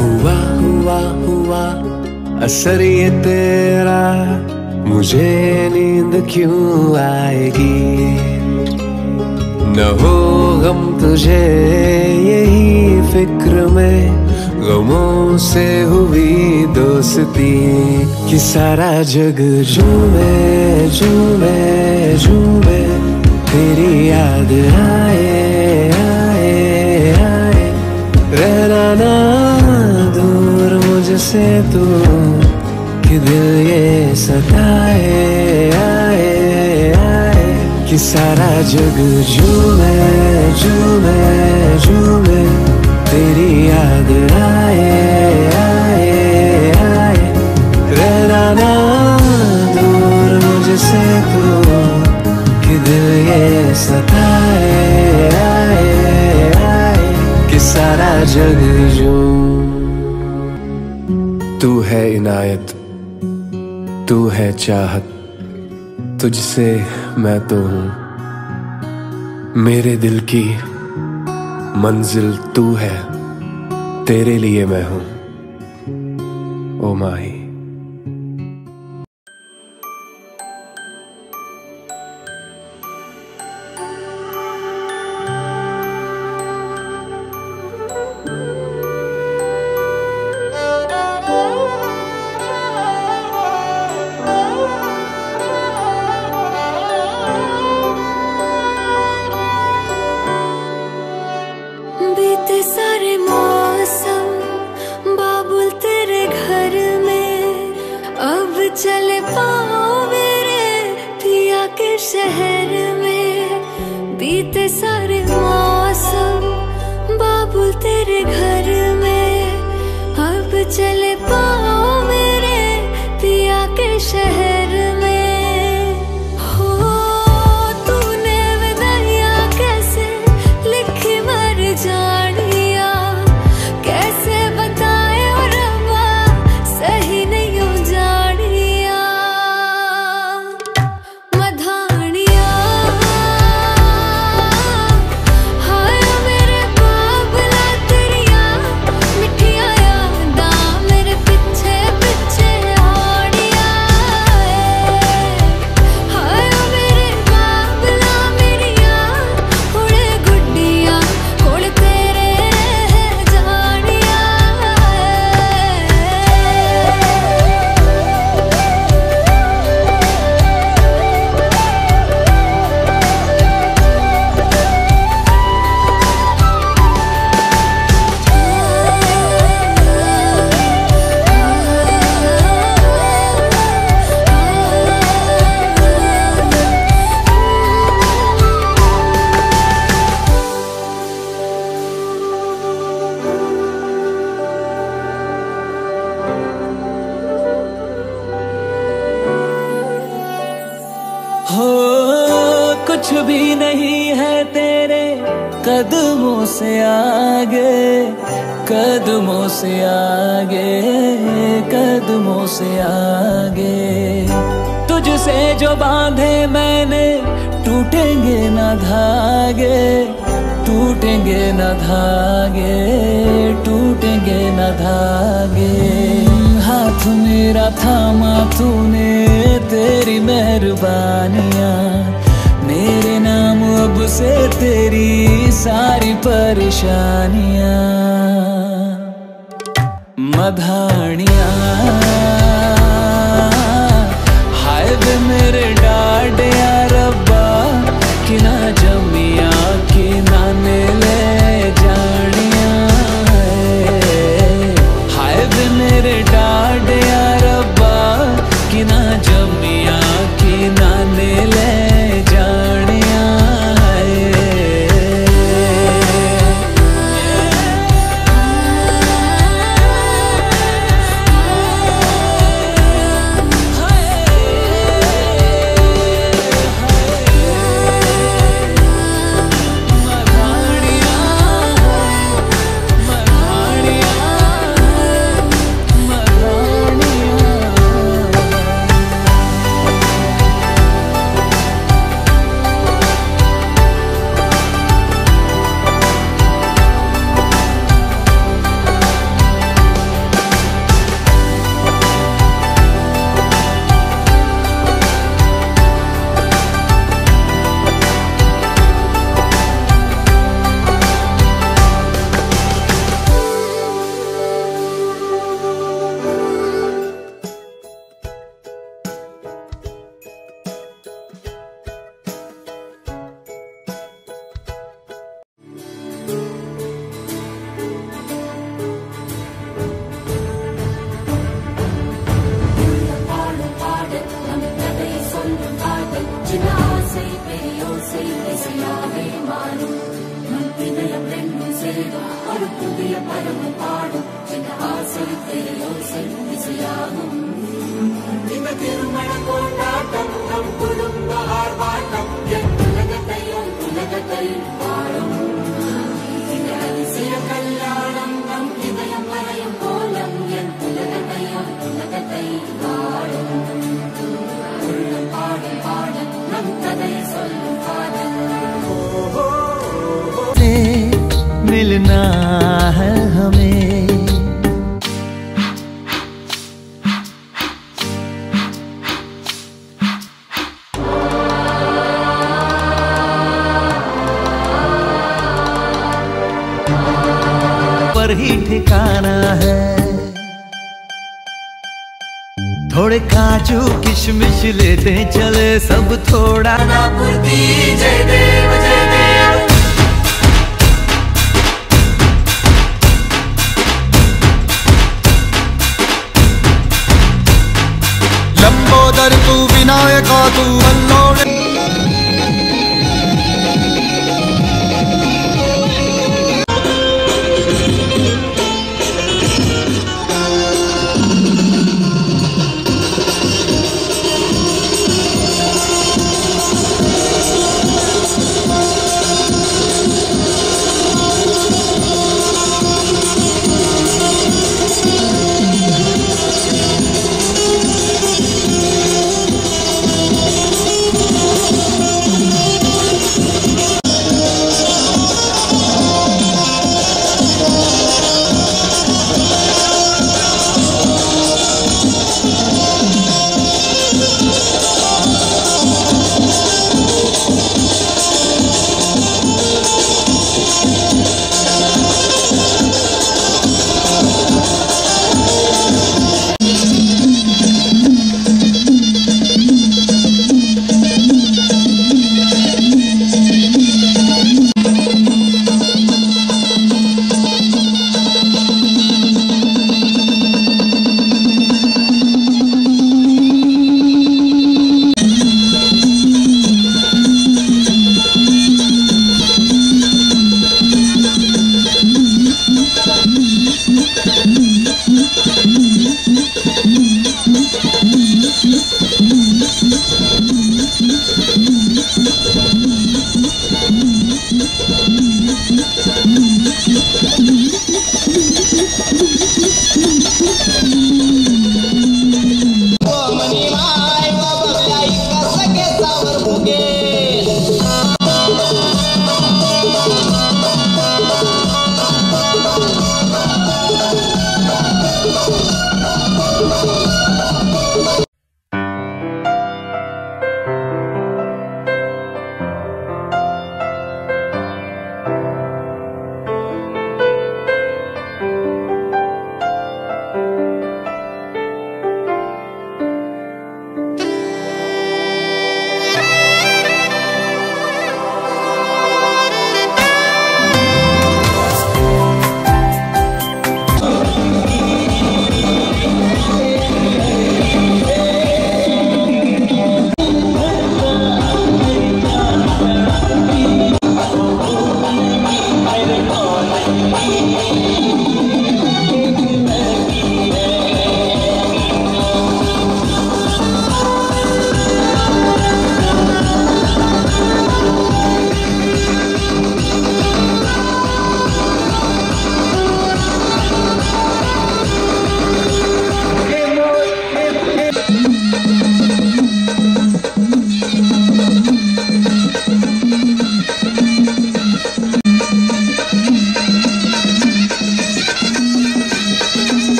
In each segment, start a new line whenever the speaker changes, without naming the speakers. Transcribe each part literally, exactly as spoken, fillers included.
हुआ हुआ हुआ असर ये तेरा, मुझे नींद क्यों आएगी। न हो गम तुझे यही फिक्र में, गमों से हुई दोस्ती कि सारा जग झूमे झूमे झूमे, तेरी याद आए आए आए। रहना ना दूर मुझसे तू, कि दिल ये सताए आए आए। कि सारा जग झूमे झूमे झूमे, तेरी याद आए आए आए। रहना ना दूर मुझसे तू, कि दिल ये सताए आए आए। कि सारा जग झूम। तू है इनायत, तू है चाहत, तुझसे मैं तो हूँ। मेरे दिल की मंजिल तू है, तेरे लिए मैं हूँ। ओ माही।
शहर में बीते सारे मौसम, बाबुल तेरे घर में। अब चले पाओ मेरे पिया के शहर में। हो तूने विदाइयां कैसे लिखी मर जानिया, कैसे बताए और रब्बा सही नहीं हो जानिया।
कुछ भी नहीं है तेरे कदमों से आगे, कदमों से आगे, कदमों से आगे। तुझसे जो बांधे मैंने टूटेंगे ना धागे, टूटेंगे ना धागे, टूटेंगे ना धागे। हाथ मेरा थामा तूने, तेरी मेहरबानियां मेरे नाम अब से तेरी सारी परेशानियां। मधानियां हाय वे मेरे डाडे या रब्बा, कि ना जमिया कि ना ले जानिया। हाय वे मेरे डाडे या रब्बा, कि ना जमिया कि ना ले जानिया।
ஏதோ ஒரு புதிய பருவம் பாடும் என் ஆசை தேயோசை இசையாகும் இந்த திருமண கொண்டாட்டம் நம் குடும்ப ஆர்ப்பாட்டம் என் உலகத்தையும் உலகத்தை பாடும் இந்த அதிசய கல்யாணம் நம் இதயம் வரையும் கோலம் என் உலகத்தையும் உலகத்தை பாடும் பாடல் பாடல் நம் கதையை சொல்லும் பாடல்
मिलना है हमें पर ही ठिकाना है थोड़े काजू किशमिश लेते चले सब थोड़ा ना पूर्ति जय देव जय देव
लंबोदर तू विनायका तू अल्लोड़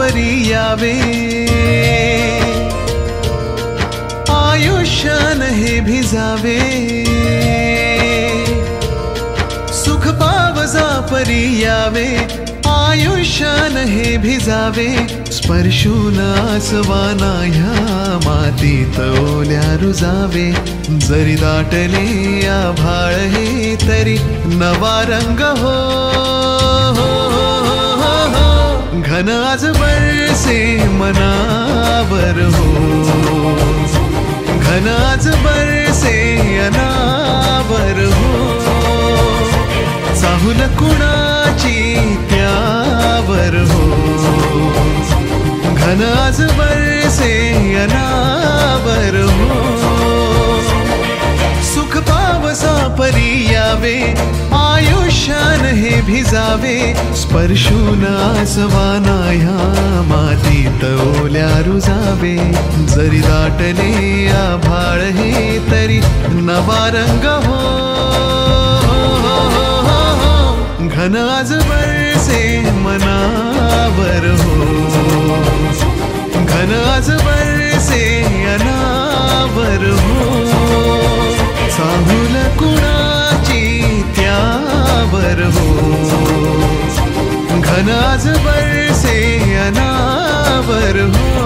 परी यावे, आयुष्यान हे भिजावे, सुख पावजा परी यावे, आयुष्यान हे भिजावे, स्पर्शून आसवाना ह्या मातीत ओल्या रुजावे, जरी दाटले आभाळ हे तरी नवा रंग हो, घन आज बरसे मनावर हो, घन आज बरसे अनावर हो, चाहुल कुणाची त्यावर हो, घन आज बरसे अनावर हो, सुख पावसा परी यावे, आयुष्यान हे भिजावे, स्पर्शून आसवाना ह्या मातीत ओल्या रुजावे, जरी दाटले आभाळ हे तरी नवा रंग हो, घन आज बरसे मनावर हो, घन आज बरसे अनावर हो, चाहुल कुणाची त्यावर हो, घन आज बरसे अनावर हो.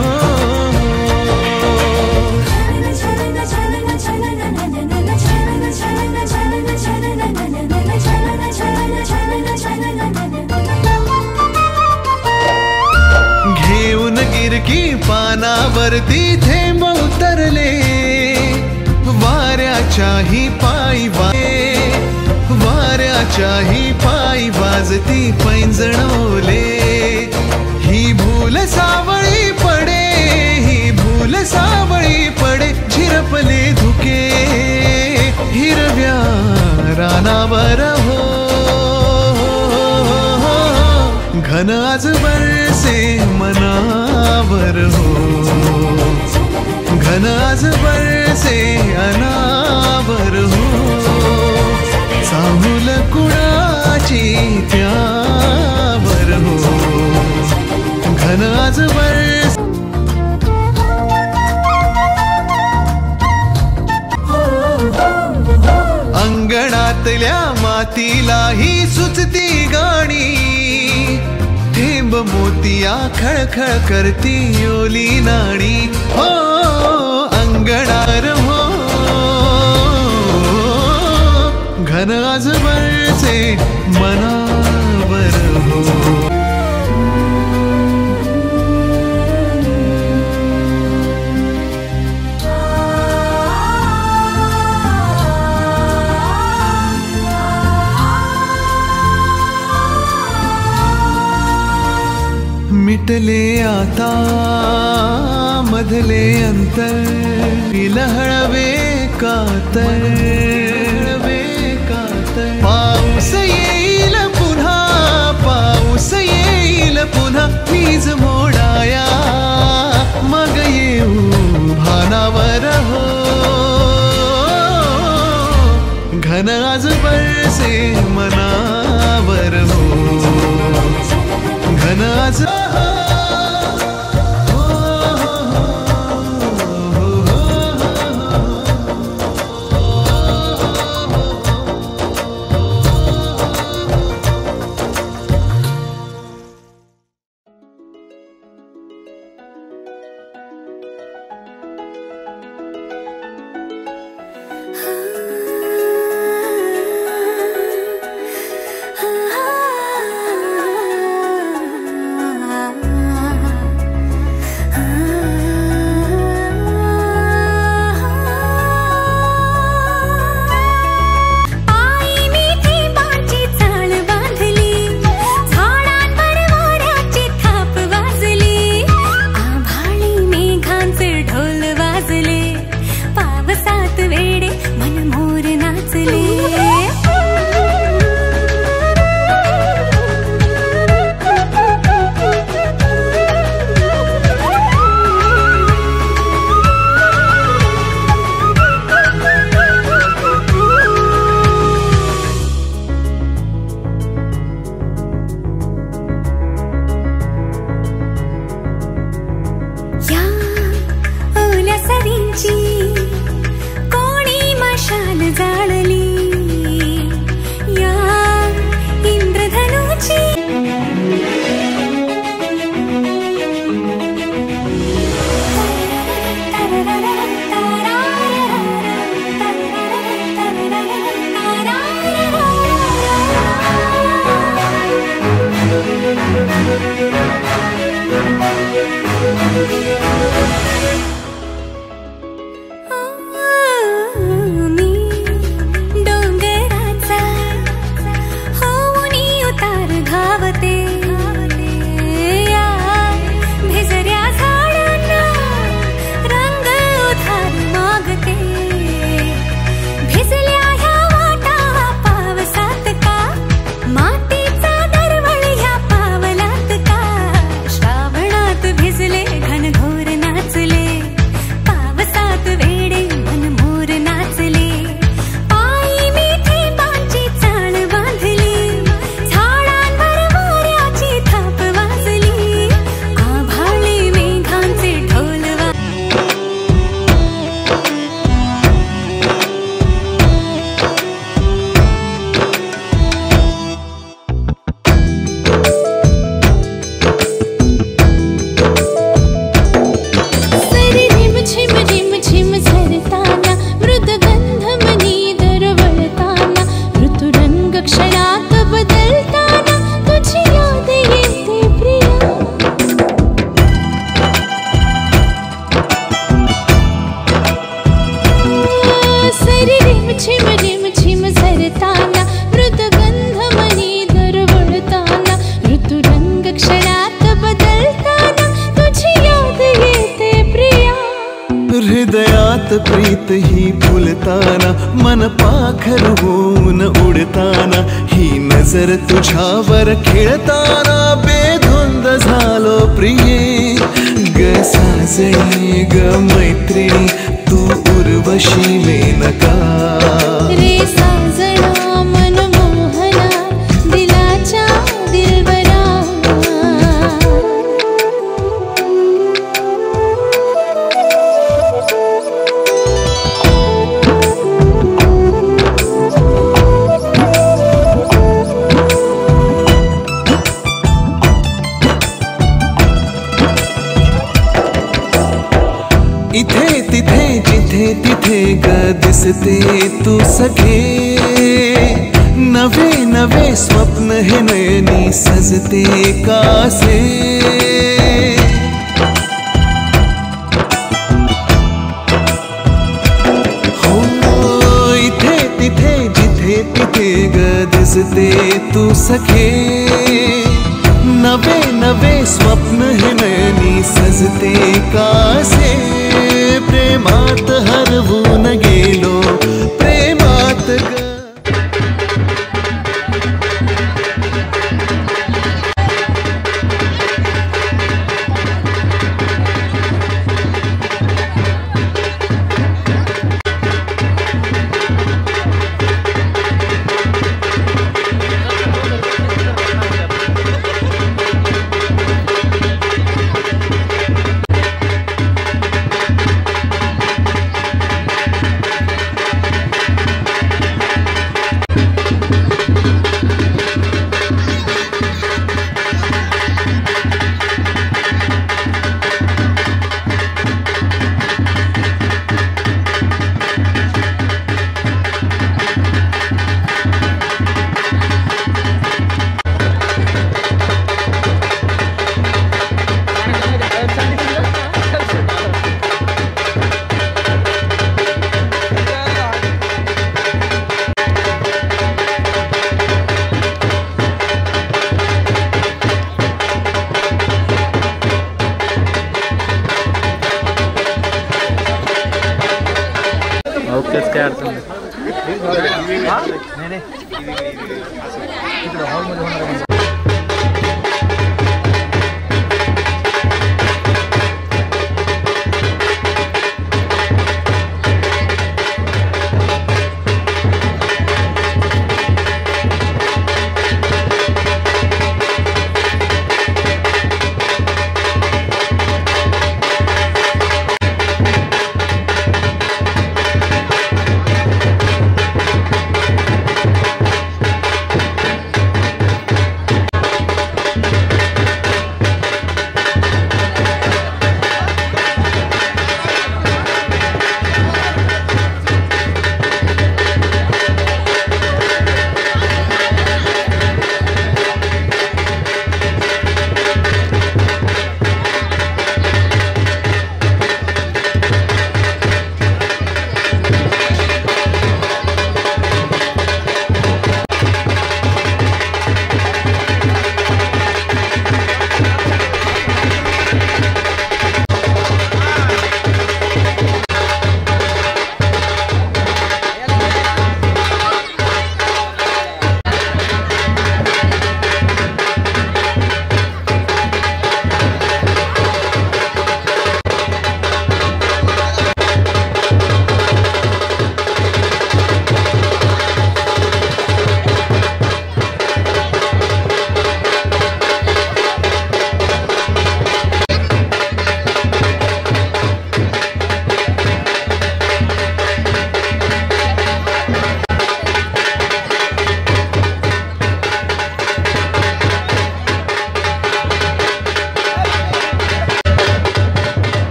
घेऊन गिरकी पानावरती थेंब उतरले, वाऱ्याच्याही पायी वाजे, वाऱ्याच्याही पायी वाजती पैंजणवले, ही भूल सावळी पडे, ही भूल सावळी पडे, झिरपले धुके हिरव्या रानावर हो, घन आज बरसे मनावर हो, घन आज बरसे अनावर हो, चाहुल कुणाची त्यावर हो, घन आज बरसे. अंगणातल्या मातीलाही सुचती गाणी, थेंब मोतिया खळखळ करती ओली नाणी हो, अंगणार हो, घन आज बरसे मनावर हो. मिटले आता मधले अंतर, लहळवे कातर, कातर, पाऊस येईल पुन्हा, पाऊस येईल पुन्हा, वीज मोडाया मग येऊ भानावर हो, घन आज बरसे मनावर हो, घन आज
ah
प्रीत ही फुलताना मन पाखर होऊन उडताना ही नजर तुझ्यावर खेळताना बेधुंद झालो प्रिये ग साजणी ग मैत्रिणी तू उर्वशी मेनका
रे साजना मनमोहना दिलाच्या दिलबरा
इथे तिथे जिथे तिथे ग दिसते तू सखे नवे नवे स्वप्न हे नयनी सजते कासे हो इथे तिथे जिथे तिथे ग दिसते तू सखे नवे नवे स्वप्न हे नयनी सजते कासे प्रेमात हरवून गेलो प्रेमात ग
काय अडचण नाही.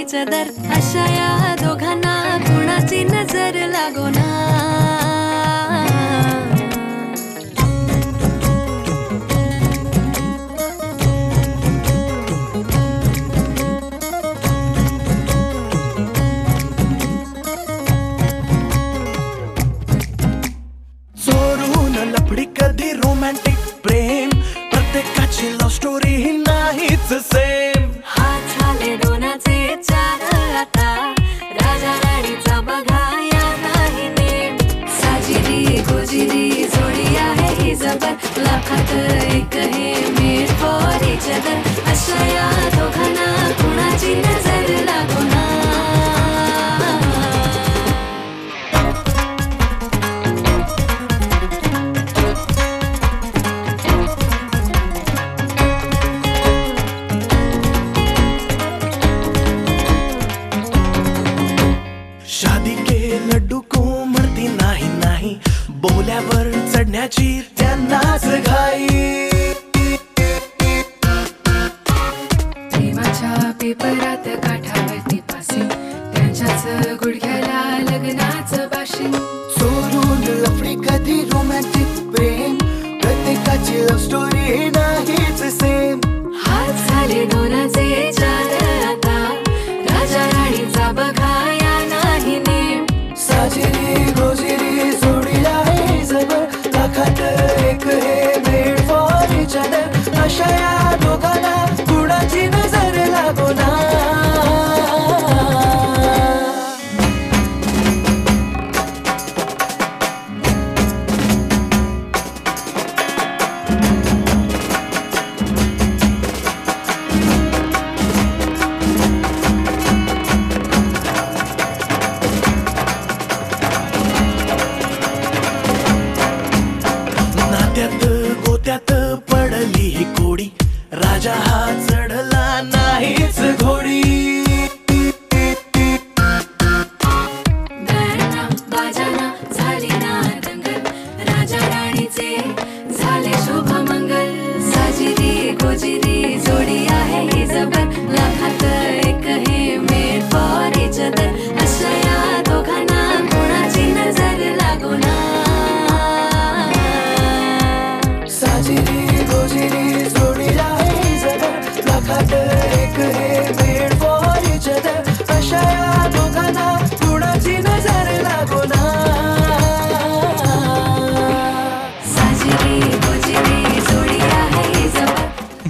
इच अदर अशा या दोघांना कुणाची नजर लागो ना.
लफडी कधी रोमॅन्टिक प्रेम प्रत्येकाची लव्ह स्टोरी ही नाहीच सेम.
हात झाले दोनाचे चार आता राजा राणीचा बघा या नाही नेम. साजिरी गोजिरी जोडी आहे ही जबर लाखात एक हे मेड फॉर इच अदर अशा या दोघांना कुणाची नजर लागो ना.
लड्डू को म्हणती नाही नाही बोल्यावर चढण्याची त्यांनाच घाई.
प्रेमाच्या पेपरात काठावरती पासी त्यांच्याच गुडघ्याला लग्नाचं बाशी.
सोडून लफडी कधी रोमॅन्टिक प्रेम प्रत्येकाची लव्ह स्टोरी नाहीच सेम.
हात झाले दोनाचे चार आता राजा राणीचा बघा या नाही नेम.
साजिरी गोजिरी जोडी आहे जबर लाखात एक हे मेड फॉर इच अदर अशा या दोघांना कुणाची नजर लागो ना. गोत्यात पडली ही कोडी राजा हा चढला नाहीच घोडी.
गाना बाजाना झाली ना दंगल राजा राणीचे झाले शुभ मंगल. साजिरी गोजिरी जोडी आहे ही जबर लाखात एक हे मेड फॉर इच अदर अशा या दोघांना कोणाची नजर लागो ना.
साजिरी गोजिरी जोडी आहे जबर लाखात एक हे मेड फॉर इच अदर अशा या दोघांना कुणाची नजर लागो ना.
साजिरी गोजिरी जोडी आहे ही जबर.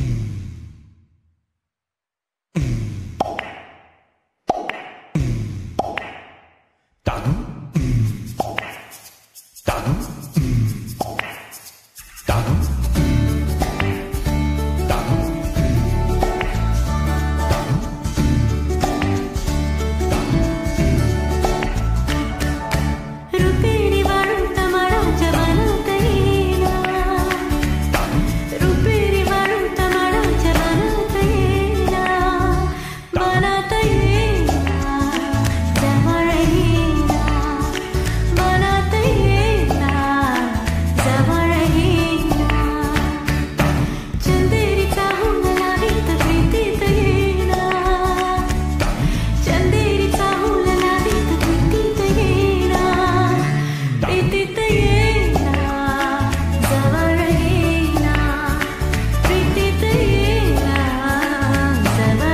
रुपेरी वाळूंत माडाच्या बनात येना. रुपेरी वाळूंत माडाच्या बनात येना. बनात येना जवळ येना. बनात येना जवळ येना. चंदेरीचा हुंग लावीत प्रीतीत येना. चंदेरीचा हुंग लावीत प्रीतीत येना. प्रीतीत येना जवळ येना. प्रीतीत येना जवळ येना.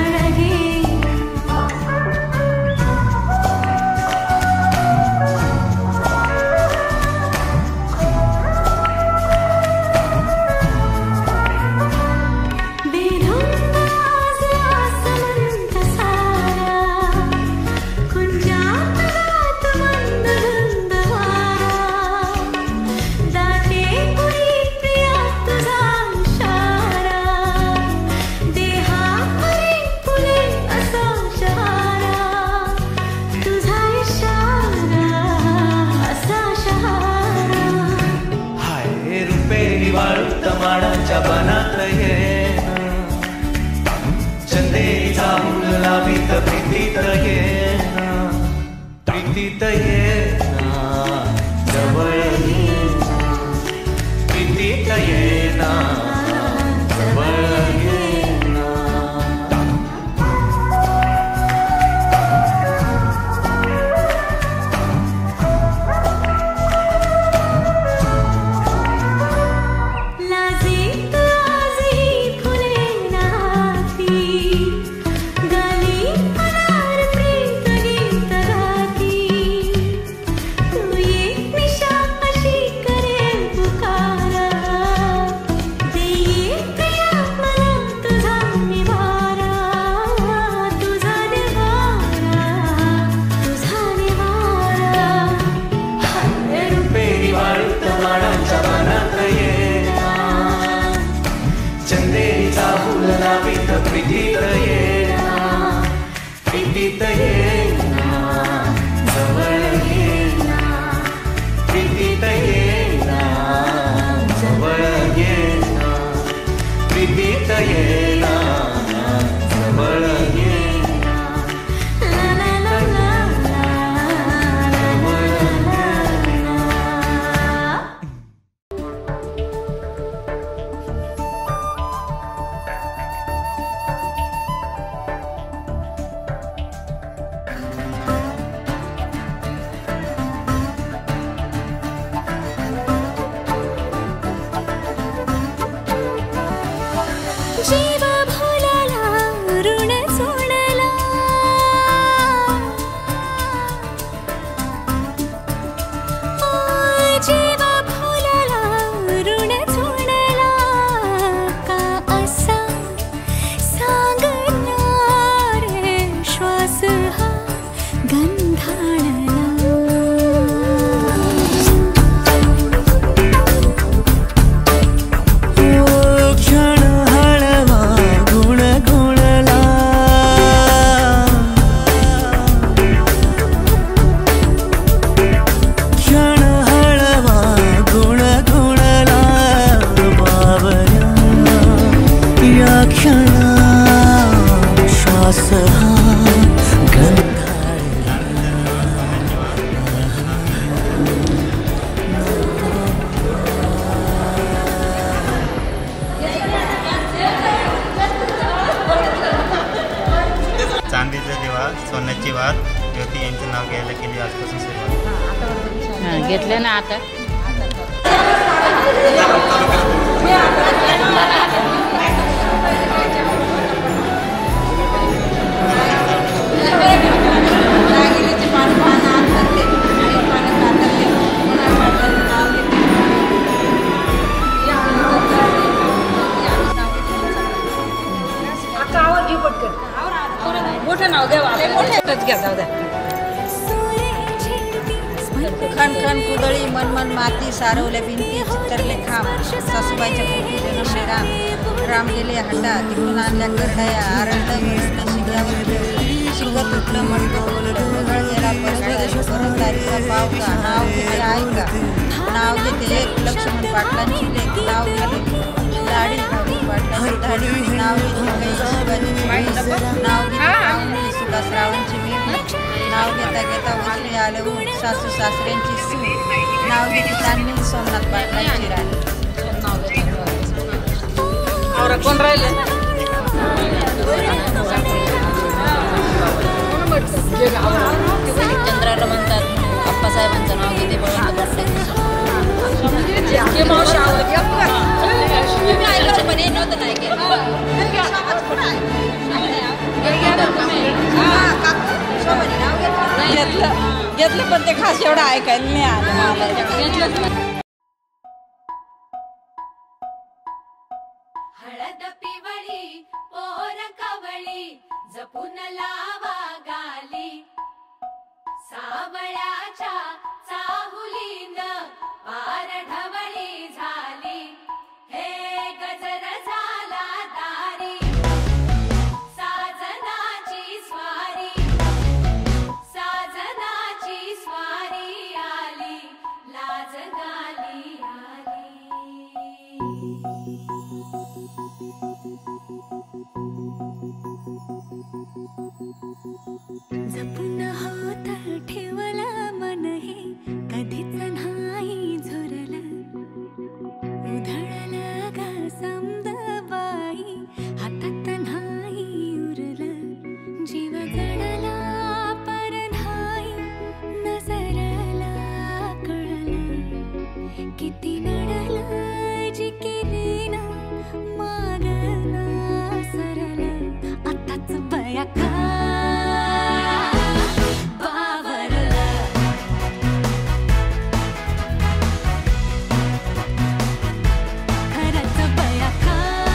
बेधुंद आज आसमंत सारा कुंजात गात मंद धुंद वारा. दाटे कुणी प्रिया तुझा इशारा. देहावरी फुले असा शहारा. तुझा इशारा असा शहारा.
हाय रुपेरी वाळूत माडाच्या बनात येना. चंदेरीचा हुंग लावीत प्रीतीत येना. प्रीतीत येना जवळ येना. प्रीतीत येना जवळ येना. प्रीतीत येना जवळ येना प्रीतीत येना जवळ येना प्रीतीत येना जवळ येना
जीव भोलाला ऋण सोडला जीव भोलाला ऋण सोडला का असा सांगणार श्वास हा गंधाळला
क्षण हळवा गुण गुणला क्षण हळवा गुण गुणला बावया या क्षणा श्वास हा
चांदीचा दिवा सोन्याची वात ज्योती यांचं नाव घ्यायला केली आजपासून सुरुवात.
घेतले ना आता मोठं नाव द्यावा मोठंच घ्या जाऊ द्या
खण खण कुदळी मन मन माती सारवल्या भिंती चित्तरले खांब सासूबाईच्या पोटी जन्मले राम राम गेले हंडा तिकडून आणल्या करडया आरंड शिंगावर शिंग तुटलं म्हणतो वगळ गेला परत परत तारीचा पाव का नाव घेते ऐका नाव घेते एक लक्ष्मण पाटलांची लेख नाव घेते दाढी पाटलांची दाढी नाव घेते शिवाजी नाव घेते सुभासरावांची मेहनत नाव घेता घेता वसली आलं सासू सासऱ्यांची सून नाव घेते त्यांनी सोमनाथ पाटलांची राणी
कोण राहिले चंद्राला म्हणतात अप्पासाहेबांचं नाव घेते नव्हतं नाही
घेतलं घेतलं पण ते खास एवढं ऐकायला नाही आलं.
हळद पिवळी पोर कवळी जपून लावा गाली सावळ्याच्या चाहुलीन पार ढवळी झाली हे गजर झाला दारी साजनाची स्वारी साजनाची स्वारी आली लाज गाली आली जपून होत ठेवला मन हे कधीच नाही झुरलं उधळलं गा समद बाई हातात नाही उरलं जीव जडला पर नाही नजरला कळलं किती नडलं जिकिरीन मागना सरलं आताच बया का खरंच बया का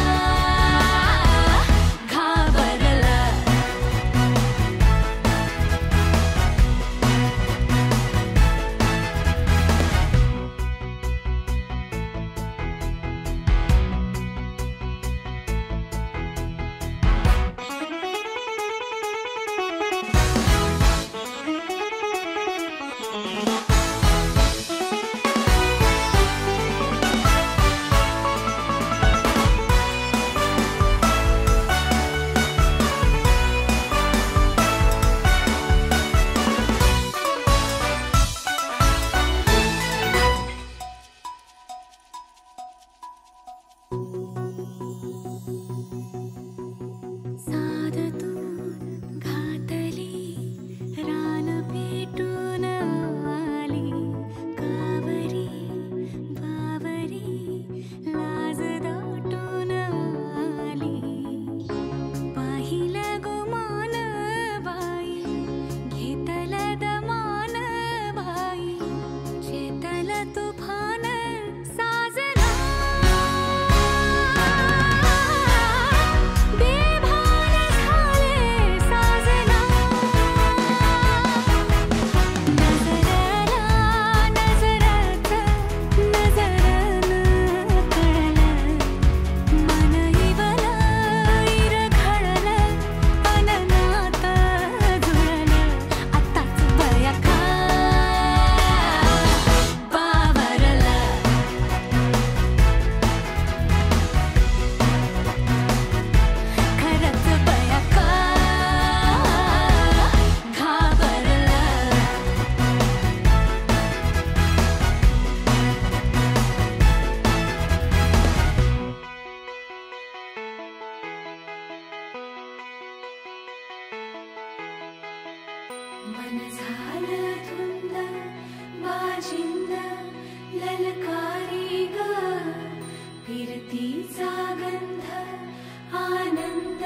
मन झालं धुंद बाजिंद ललकारी ग फिरतीचा गंध आनंद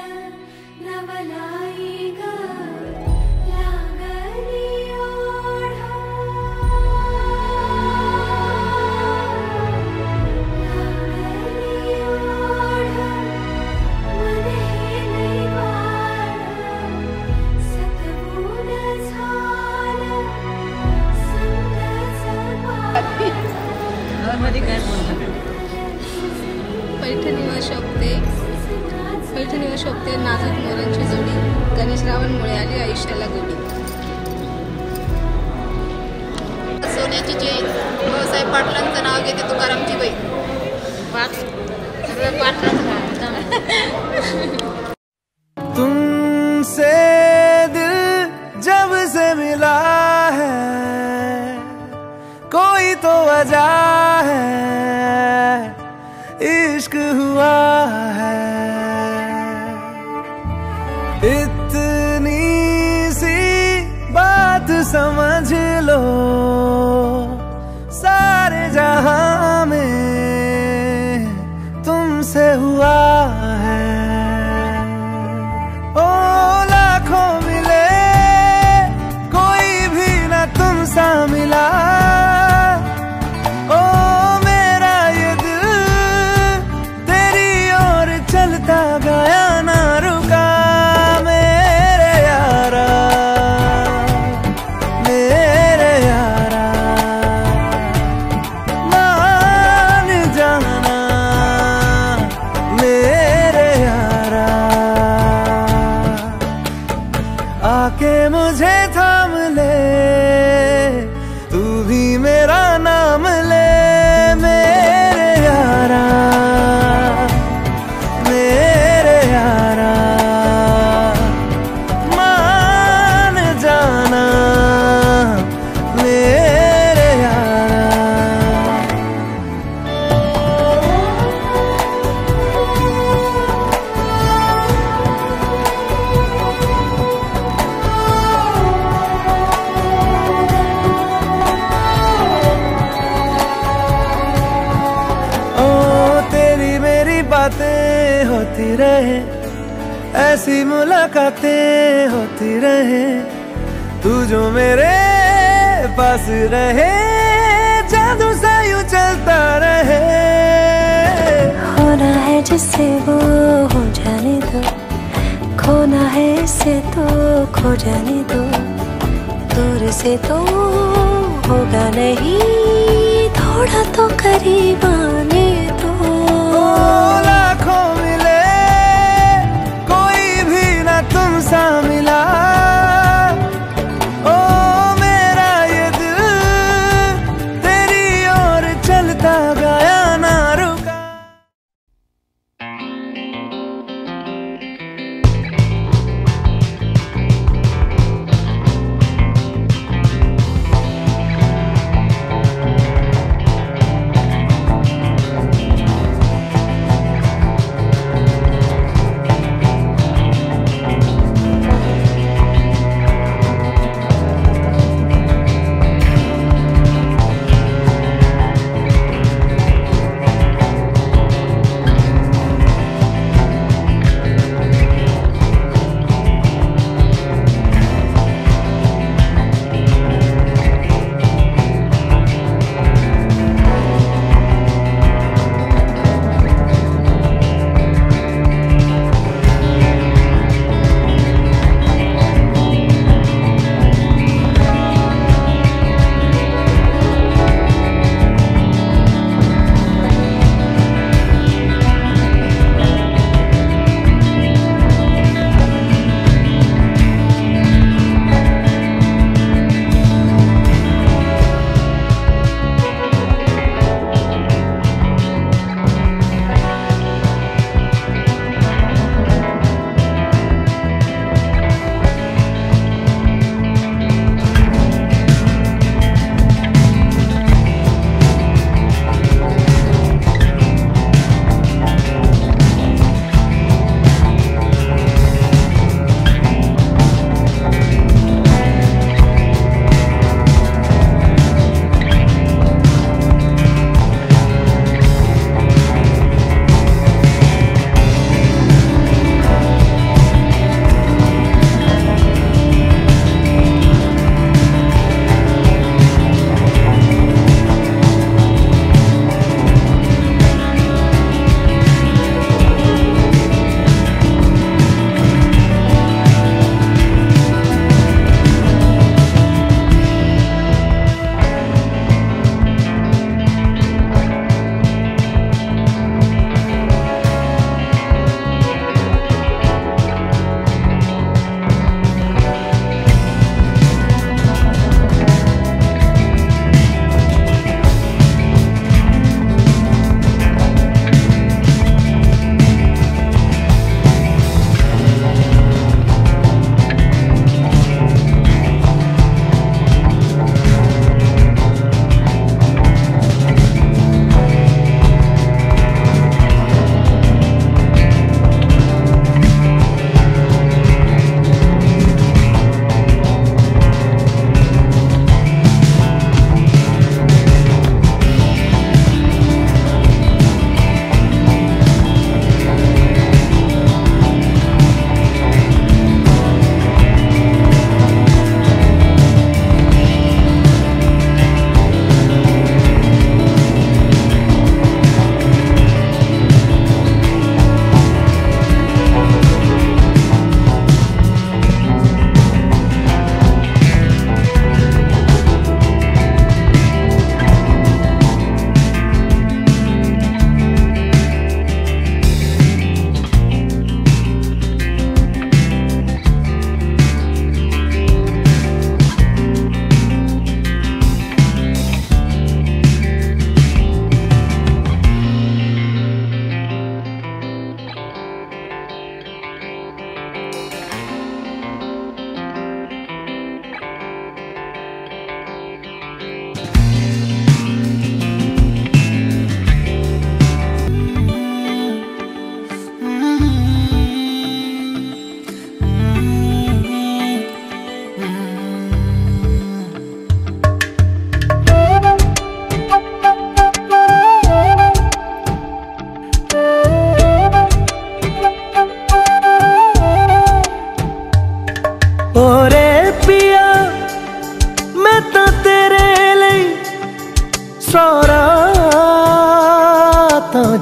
नवलाई ग लागली ओढ लागली ओढ मन हे लई वाढ सतबूड झालं समजाचं
पैठणीवर शोभते पैठणीवर शोभते नाजूक मोरांची जोडी गणेश रावणमुळे आली आयुष्याला गोडी सोन्याची चेन भाऊसाहेब पाटलांचं नाव घेते तुकारामची बाई पाच सगळं पाटलांचं
तुमसे दिल जब से मिला है कोई तो वजह है इश्क हुआ है इतनी सी बात समझ लो सारे जहां में तुमसे हुआ है ओ लाखों मिले कोई भी न तुम सा मिला ओ मेरा ये दिल तेरी ओर चलता गया ना रुका मेरे यारा मेरे यारा मान जाना मेरे यारा आके मुझे थाम ले तू भी मेरा नाम ले मेरे यारा मेरे यारा मान जाना मेरे यारा बातें होती रहे ऐसी मुलाकातें होती रहे तू जो मेरे पास रहे जादू सा यूं चलता रहे
होना है जिससे वो हो जाने दो खोना है इससे तो खो जाने दो दूर से तो होगा नहीं थोड़ा तो करीब आने दो
लाखों मिले कोई भी ना तुम सा मिला ओ मेरा ये दिल तेरी ओर चलता गया ना रुका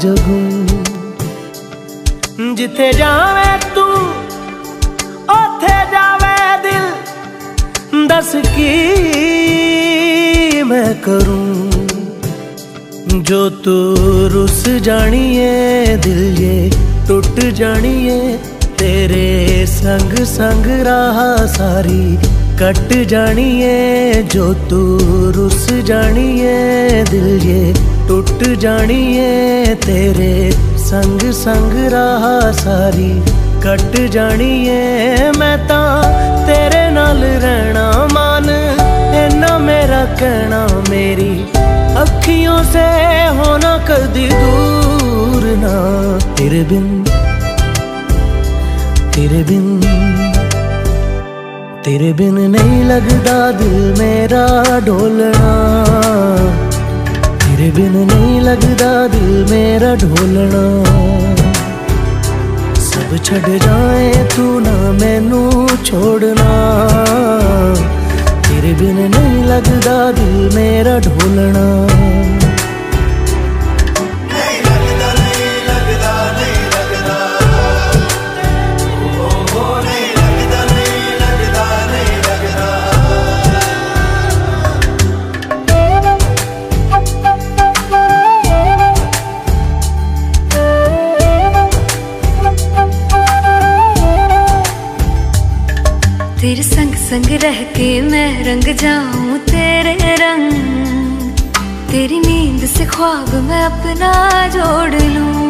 जगूं। जिथे जावे तू ओथे जावे दिल, दस की मैं करूं। जो तू रुस जानिए दिल ये टुट जानिए, तेरे संग संग राह सारी कट जानिए। जो तू रुस जानिए दिल ये टुट जानिए, तेरे संग संग राह सारी कट जानिए। मैं तां तेरे नाल रहना मान, इन्ना मेरा कहना, मेरी अखियों से होना कदी दूर ना। तेरे बिन तेरे बिन तेरे बिन नहीं लगदा दिल मेरा ढोलना। तेरे बिन नहीं लगदा दिल मेरा ढोलना। सब छड़ जाए तू ना मैनू छोड़ना। तेरे बिन नहीं लगदा दिल मेरा ढोलना।
तेरे संग संग रह के मैं रंग जाऊं तेरे रंग, तेरी नींद से ख्वाब मैं अपना जोड़ लूं।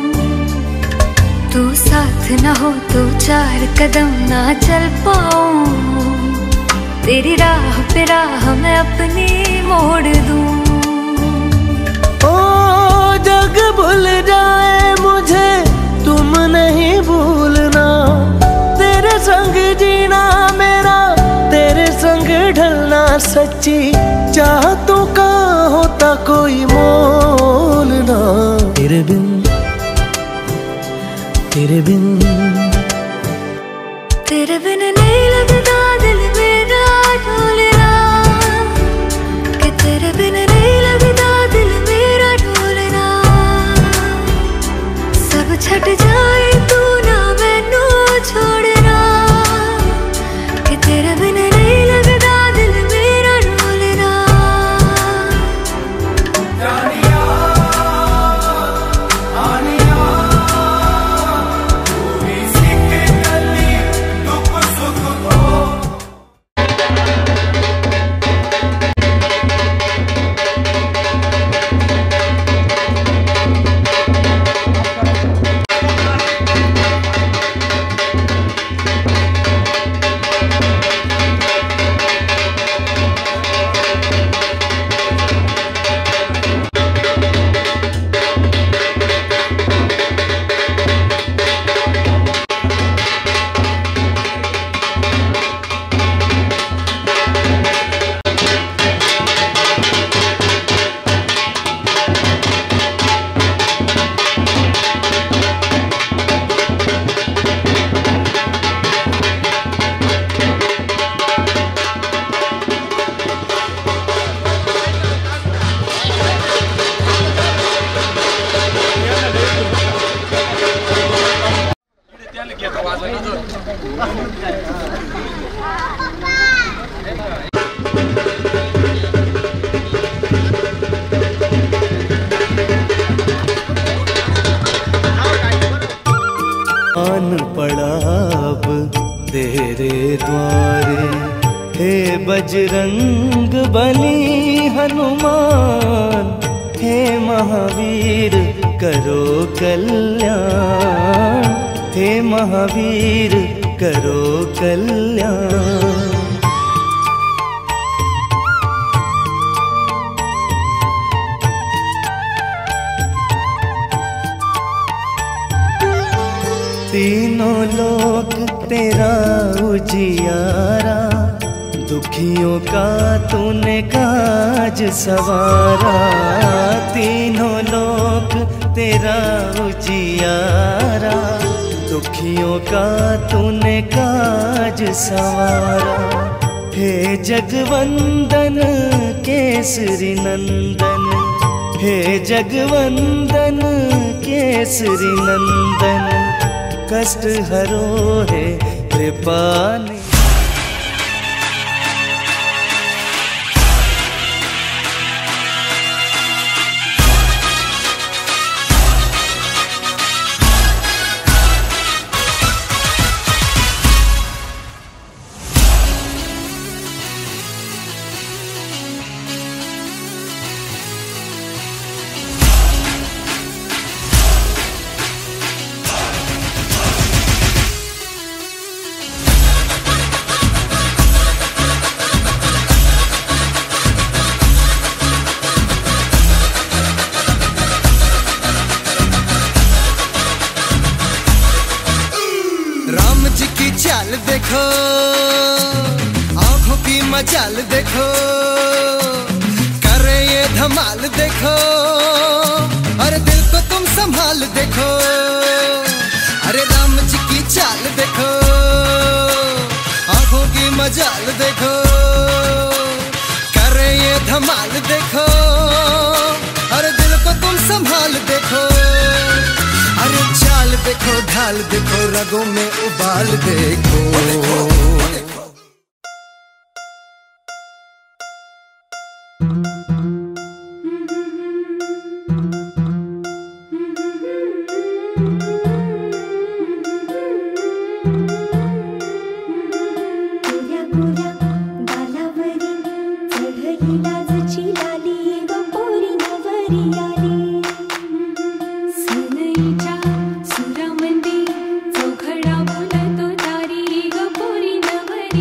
तू साथ ना हो तो चार कदम ना चल पाऊं, तेरी राह पे राह मैं अपनी मोड़ दूं।
ओ जग भूल जाए मुझे तुम नहीं भूलना, तेरे संग जीना मेरा तेरे संग ढलना। सच्ची चाहतों का होता कोई मोल ना। तेरे बिन तेरे बिन
तेरे बिन नहीं लगदा दिल मेरा ढोलना, कि तेरे बिन नहीं लगदा दिल मेरा ढोलना। सब छट जाए तू ना मैनू छोड़ना, कि तेरे बिन नहीं लगदा दिल मेरा ढोलना।
जानिया आनिया तू ही सीख गली दुख सुख को। आन पड़ा अब तेरे द्वारे, हे बजरंग बली हनुमान, हे महावीर करो कल्याण, हे महावीर करो कल्याण। तीनों लोक तेरा उजियारा, दुखियों का तूने काज सवारा। तीनों लोक तेरा उजियारा, दुखियों का तूने काज सवारा। हे जगवंदन केसरी नंदन,
हे जगवंदन केसरी नंदन कष्ट हरो हे कृपाने।
चाल देखो आंखों की मचाल देखो करे ये धमाल देखो अरे दिल को तुम संभाल देखो। अरे राम जी की चाल देखो आंखों की मचाल देखो करे ये धमाल देखो अरे दिल को तुम संभाल देखो। अरे चाल देखो ढाल देखो रगों में उबाल देखो, देखो, देखो।
सुरामंदी चौखडा बोलतो तारी ग पोरी नवरी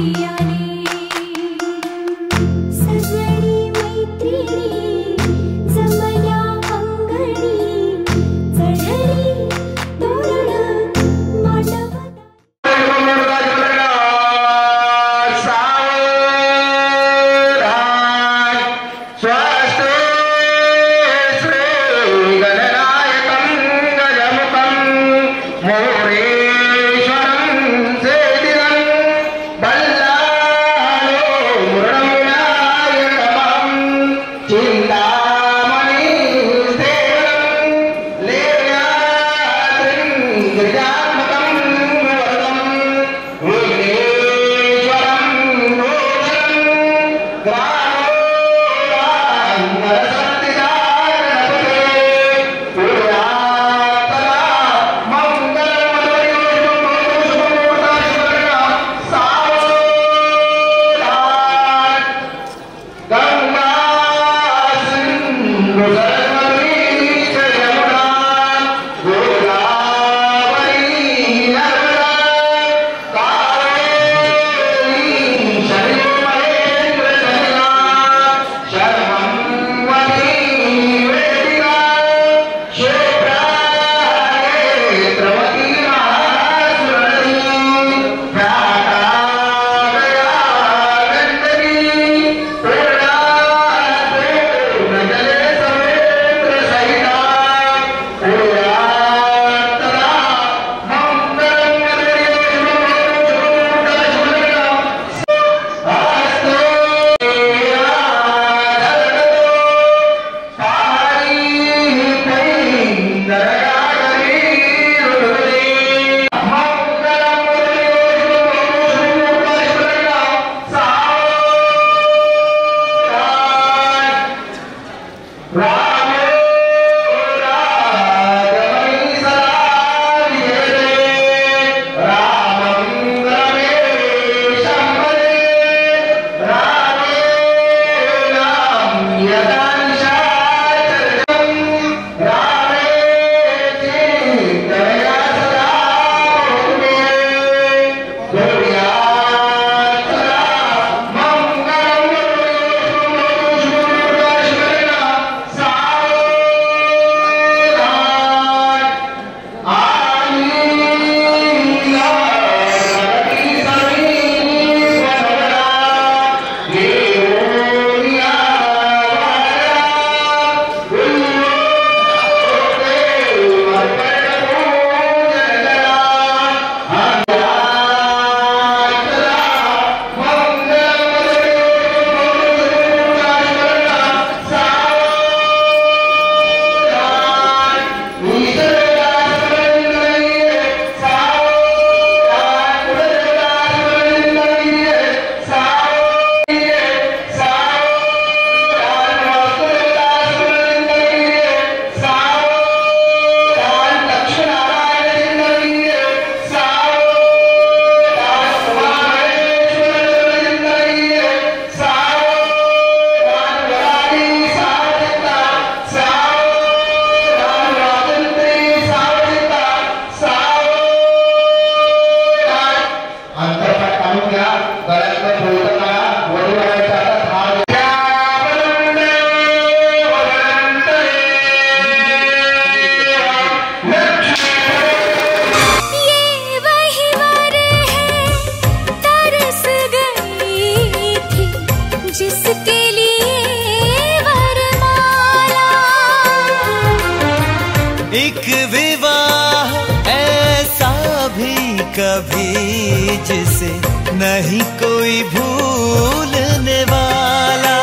कभी जिसे नहीं कोई भूलने वाला।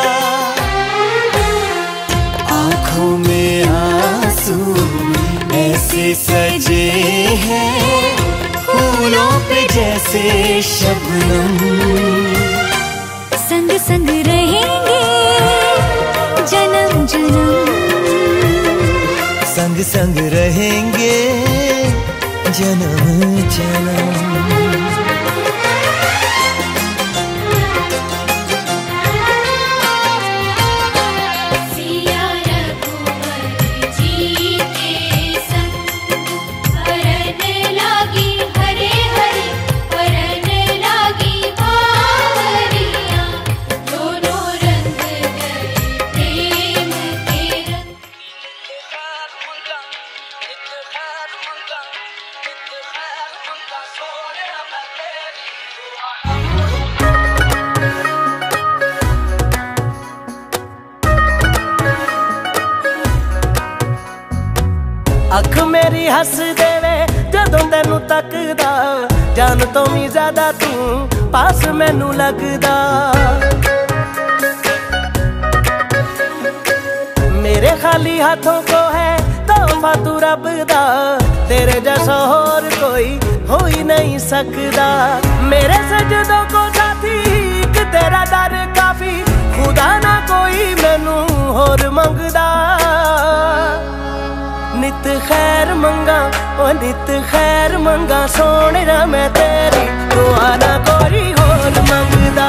आंखों में आंसू ऐसे सजे हैं फूलों पे जैसे शबनम।
संग संग रहेंगे जन्म जन्म,
संग संग रहेंगे जन्म जन्म।
अख मेरी हस देवे जदों तेनू तकदा, जान तो भी ज्यादा तू पास मैनू लगदा। मेरे खाली हाथों को है तोहफा तू रब दा, तेरे जैसा और कोई हो ही नहीं सकदा। मेरे सजदों को साथी एक तेरा दर काफी, खुदा ना कोई मैनू होर मंगदा। नित खैर मंगा ओ नित खैर मंगा सोने ना मैं तेरी, दुआ ना कोई होर मंगदा,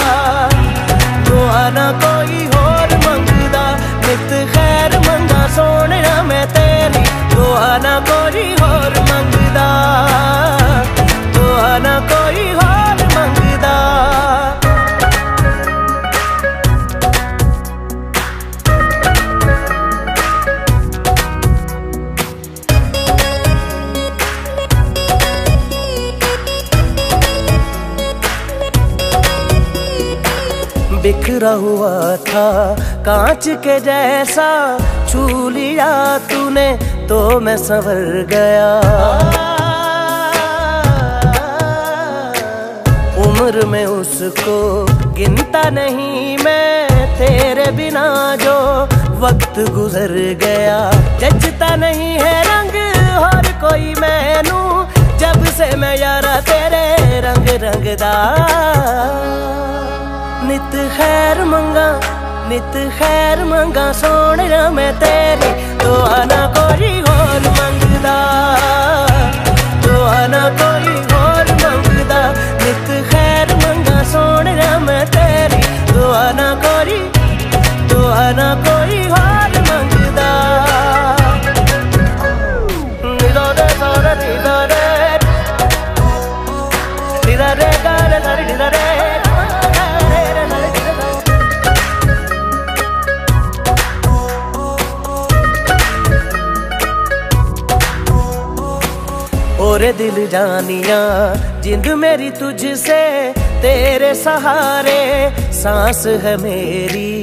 दुआ ना कोई होर मंगदा। नित खैर मंगा सोने ना मैं तेरी, दुआ ना कोई होर मंगदा, दुआ ना कोई होर मंगदा। बिखरा हुआ था कांच के जैसा, छू लिया तूने तो मैं संवर गया। उम्र में उसको गिनता नहीं मैं, तेरे बिना जो वक्त गुजर गया। जचता नहीं है रंग और कोई मैनू, जब से मैं यारा तेरे रंग रंगदा। नित खैर मंगा नित खैर मंगा सोने ना मैं तेरी, दुआ ना कोई होर मंगदा, दुआ ना कोई होर मंगदा। नित खैर मंगा सोने ना मैं तेरी, दुआ ना कोई दुआ ना कोई होर मंगदा। निदा रे सारे निदा रे निदा रे गारे सारे निदा रे। ओरे दिल जानिया जिंद मेरी तुझसे, तेरे सहारे सांस है मेरी।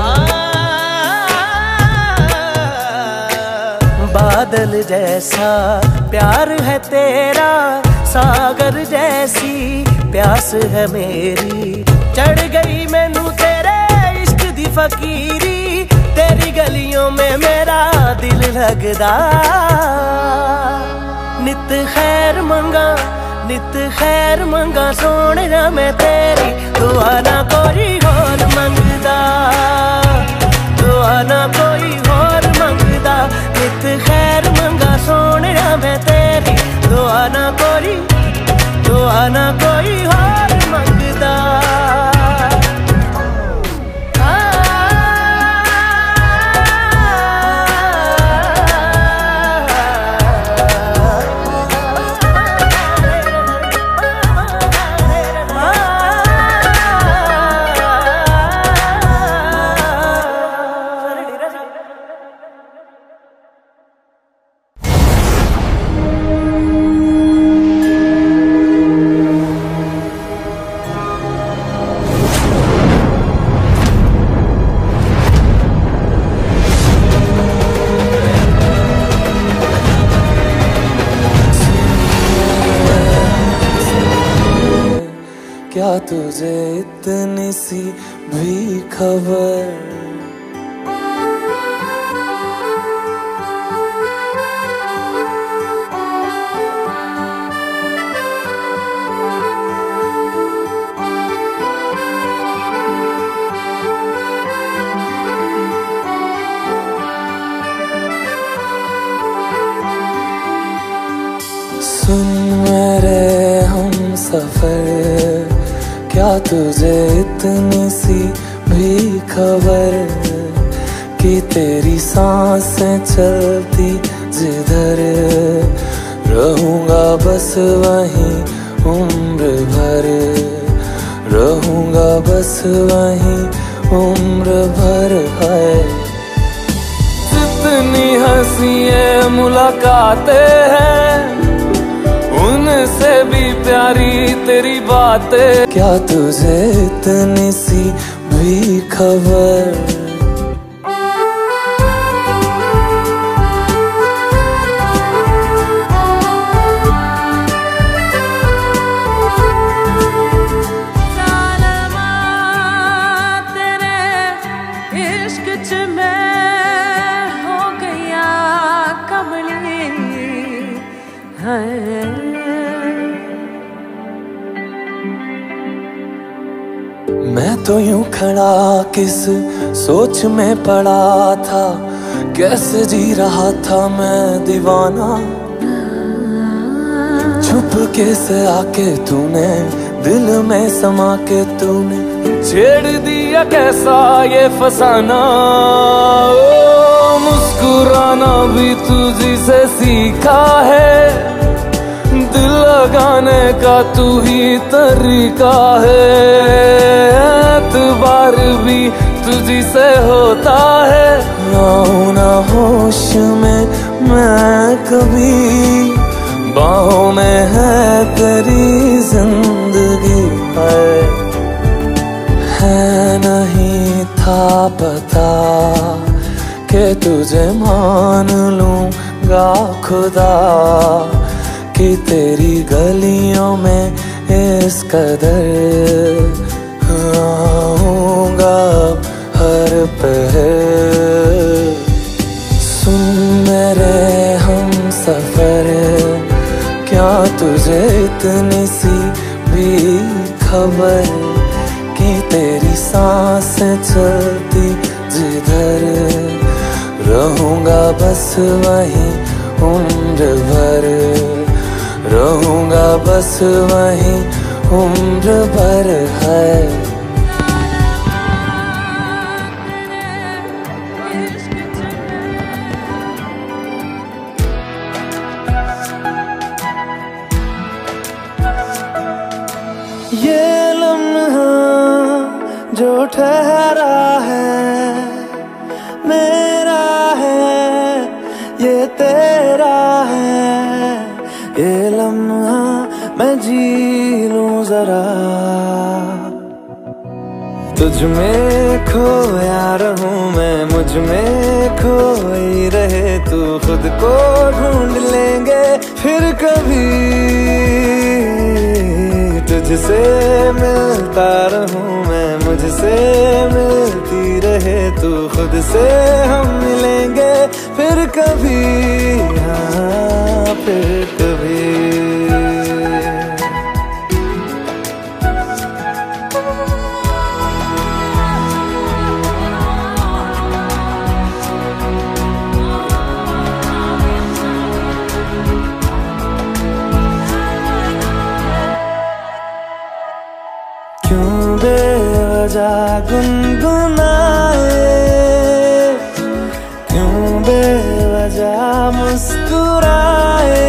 बादल जैसा प्यार है तेरा, सागर जैसी प्यास है मेरी। चढ़ गई मैनू तेरे इश्क दी फकीरी, तेरी गलियों में मेरा दिल लगदा। नित खैर मंगा नित खैर मंगा सोने ना मैं तेरी, दुआ ना कोई होर मंगदा, दुआ ना कोई होर मंगदा। नित खैर मंगा सोने ना मैं तेरी, दुआ ना कोई दुआ ना कोई होर मंगदा।
तुझे इतनी सी भी खबर? सुन मेरे हम सफर, क्या तुझे इतनी सी भी खबर कि तेरी सांसें चलती जिधर, रहूंगा बस वहीं उम्र भर, रहूंगा बस वहीं उम्र भर। है जितनी हंसी मुलाकातें हैं, उनसे भी प्यारी तेरी बातें। क्या तुझे इतनी सी भी खबर? मैं तो यूं खड़ा किस सोच में पड़ा था, कैसे जी रहा था मैं दीवाना। छुप के से आके तूने दिल में समा के तूने छेड़ दिया कैसा ये फसाना। ओ मुस्कुराना भी तुझी से सीखा है, दिल लगाने का तू ही तरीका है। एतबार भी तुझी से होता है, आऊं ना होश में मैं कभी, बाहों में है तेरी जिंदगी। है, है नहीं था पता कि तुझे मान लूंगा खुदा, कि तेरी गलियों में इस कदर आऊंगा हर पहर। सुन मेरे हम सफर, क्या तुझे इतनी सी भी खबर कि तेरी सांसें चलती जिधर, रहूंगा बस वहीं उम्र भर, रहूंगा बस वहीं उम्र भर। है ये लम्हा जो ठहरा है मेरा है, ये तेरा है। ये लम्हा मैं जी लूं जरा, तुझ में खोया रहूं मैं, मुझ में खोई रहे तू। खुद को ढूंढ लेंगे फिर कभी, तुझसे मिलता रहूं मैं, मुझसे मिलती रहे तू। खुद से हम मिलेंगे फिर कभी, हाँ फिर कभी। क्यों बेवजह गुनगुनाए, क्यों बेवजह मुस्कुराए।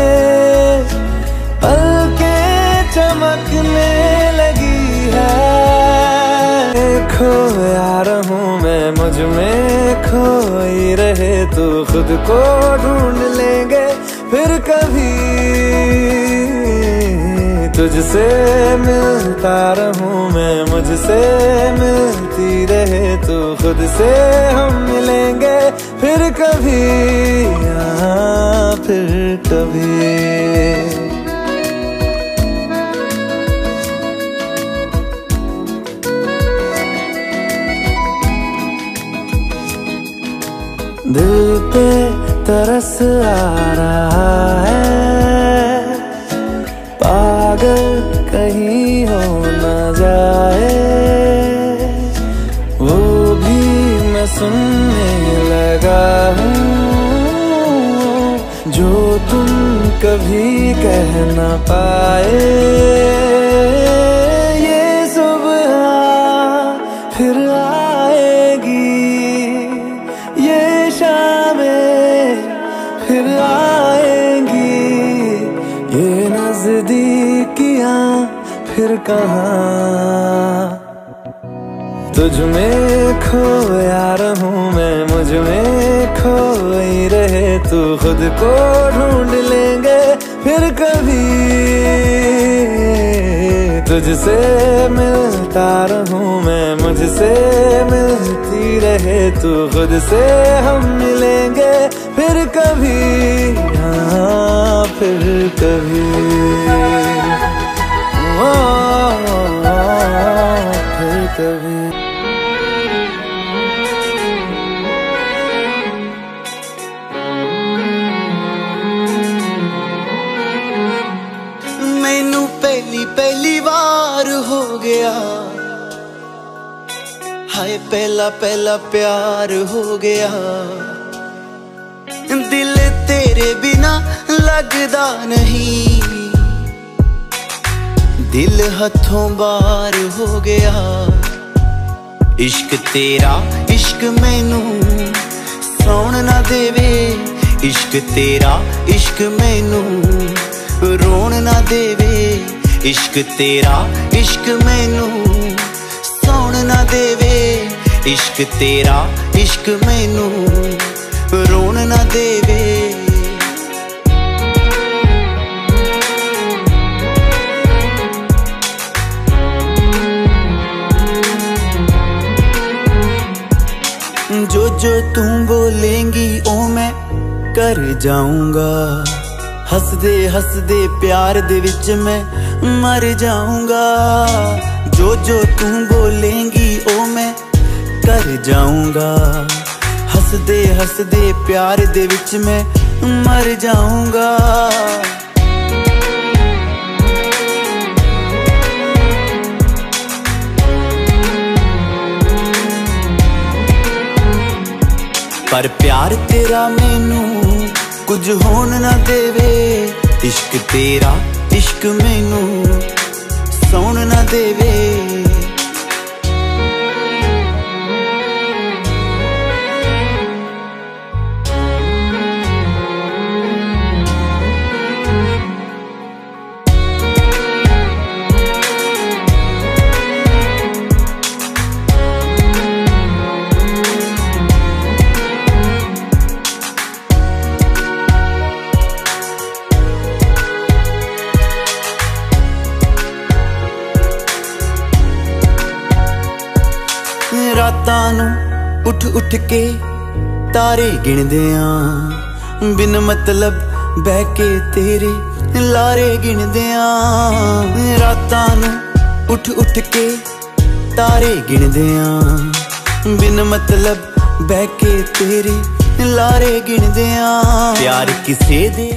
पलकें चमकने लगी है, खोया रहूं मैं, मुझ में खोई रहे तू। खुद को ढूंढ लेंगे फिर कभी, तुझसे मिलता रहूं मैं, मुझसे मिलती रहे तू। खुद से हम मिलेंगे फिर कभी, हाँ फिर कभी। दिल पे तरस आ रहा है, पागल कहीं हो न जाए, वो भी मैं सुनने लगा हूँ जो तुम कभी कह न पाए। ये सुबह फिर आएगी, ये शामें फिर आएंगी, ये नजदीकियां फिर कहाँ। तुझ में खोया रहूं मैं, मुझ में खोई रहे तू, खुद को ढूंढ लेंगे फिर कभी। तुझसे मिलता रहूं मैं, मुझसे मिलती रहे तू, खुद से हम मिलेंगे फिर कभी, हाँ फिर कभी। ओ, फिर कभी।
मैनू पहली पहली बार हो गया, हाय पहला पहला प्यार हो गया। दिल तेरे बिना लगदा नहीं, दिल हथों बाहर हो गया। इश्क तेरा इश्क मैनू सौण ना देवे, इश्क तेरा इश्क मैनू रोण ना देवे, इश्क तेरा इश्क मैनू सौण ना देवे, इश्क तेरा इश्क मैनू रोण ना देवे। जो जो तू बोलेंगी ओ मैं कर जाऊंगा, हसदे हसदे प्यार दे विच मैं मर जाऊंगा। जो जो तू बोलेंगी ओ मैं कर जाऊंगा, हसदे हसदे प्यार दे विच मैं मर जाऊंगा। पर प्यार तेरा मैनू कुछ होन ना देवे, इश्क तेरा इश्क मैनू सौण ना देवे। रातां नूं उठ उठ के तारे गिणदे आं, बिन मतलब बह के तेरे लारे गिणदे आं। रातां नूं उठ उठ के तारे गिणदे आं, बिन मतलब बह के तेरे लारे गिणदे आं। प्यार किसे दे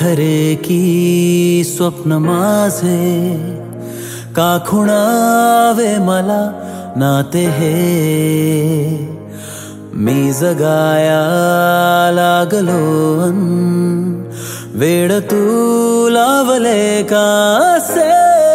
खरे की स्वप्न माझे का खुणावे मला नाते हे मी जगाया लागलो अन वेड तू लावले कासे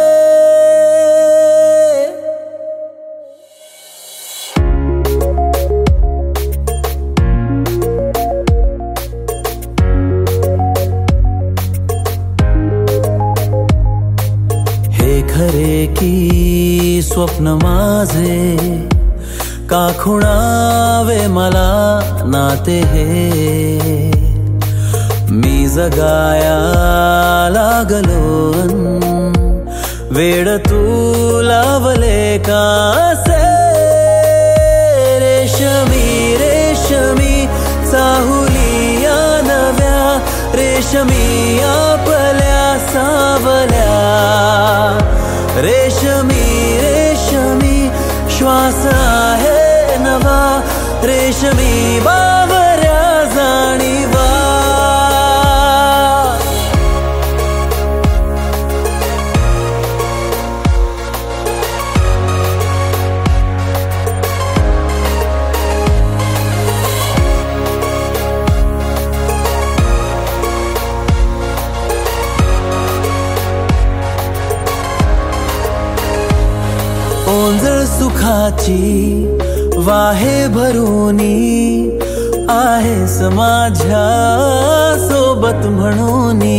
खरे की स्वप्न माझे का खुणावे मला नाते हे मी जगाया लागलो अन वेड तू लावले कासे रेशमी रेशमी चाहुलिया नव्या रेशमी आपल्या सावल्या रेशमी रेशमी श्वास आहे नवा रेशमी बावऱ्या जाणीवा ओंजळ सुखाची वाहे भरूनी आहेस माझ्या सोबत म्हणूनी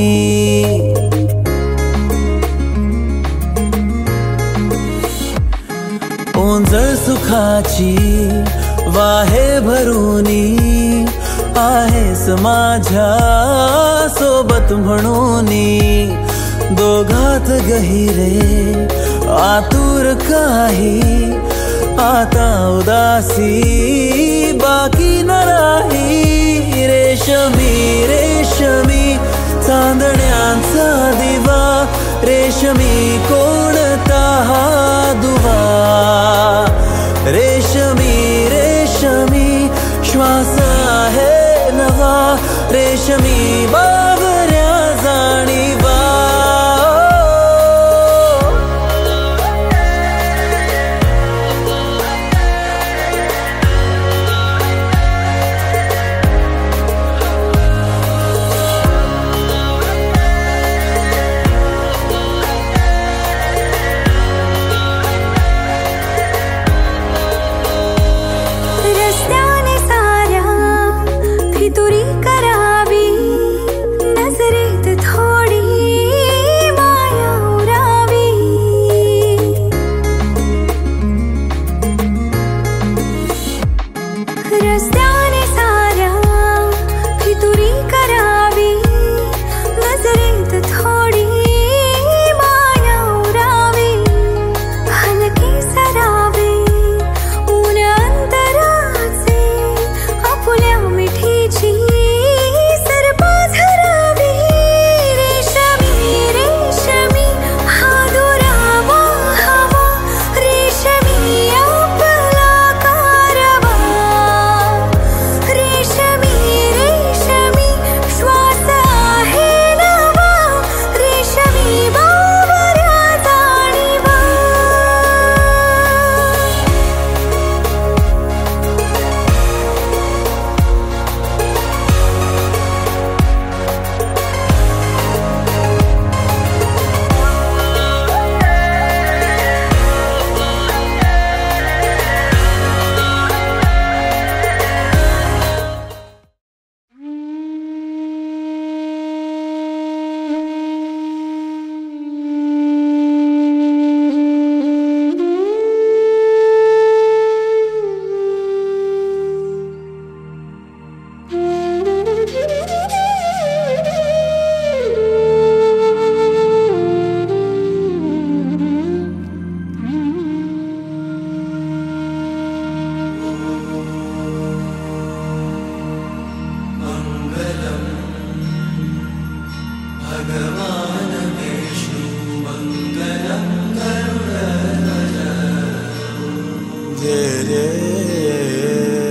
ओंजळ सुखाची वाहे भरूनी आहेस माझ्या सोबत म्हणूनी दोघात गहिरे आतुर काही आता उदासी बाकी न राही रेशमी रेशमी चांदण्यांचा दिवा रेशमी कोणता हा दुवा रेशमी रेशमी श्वास आहे नवा रेशमी बावऱ्या जाणीवा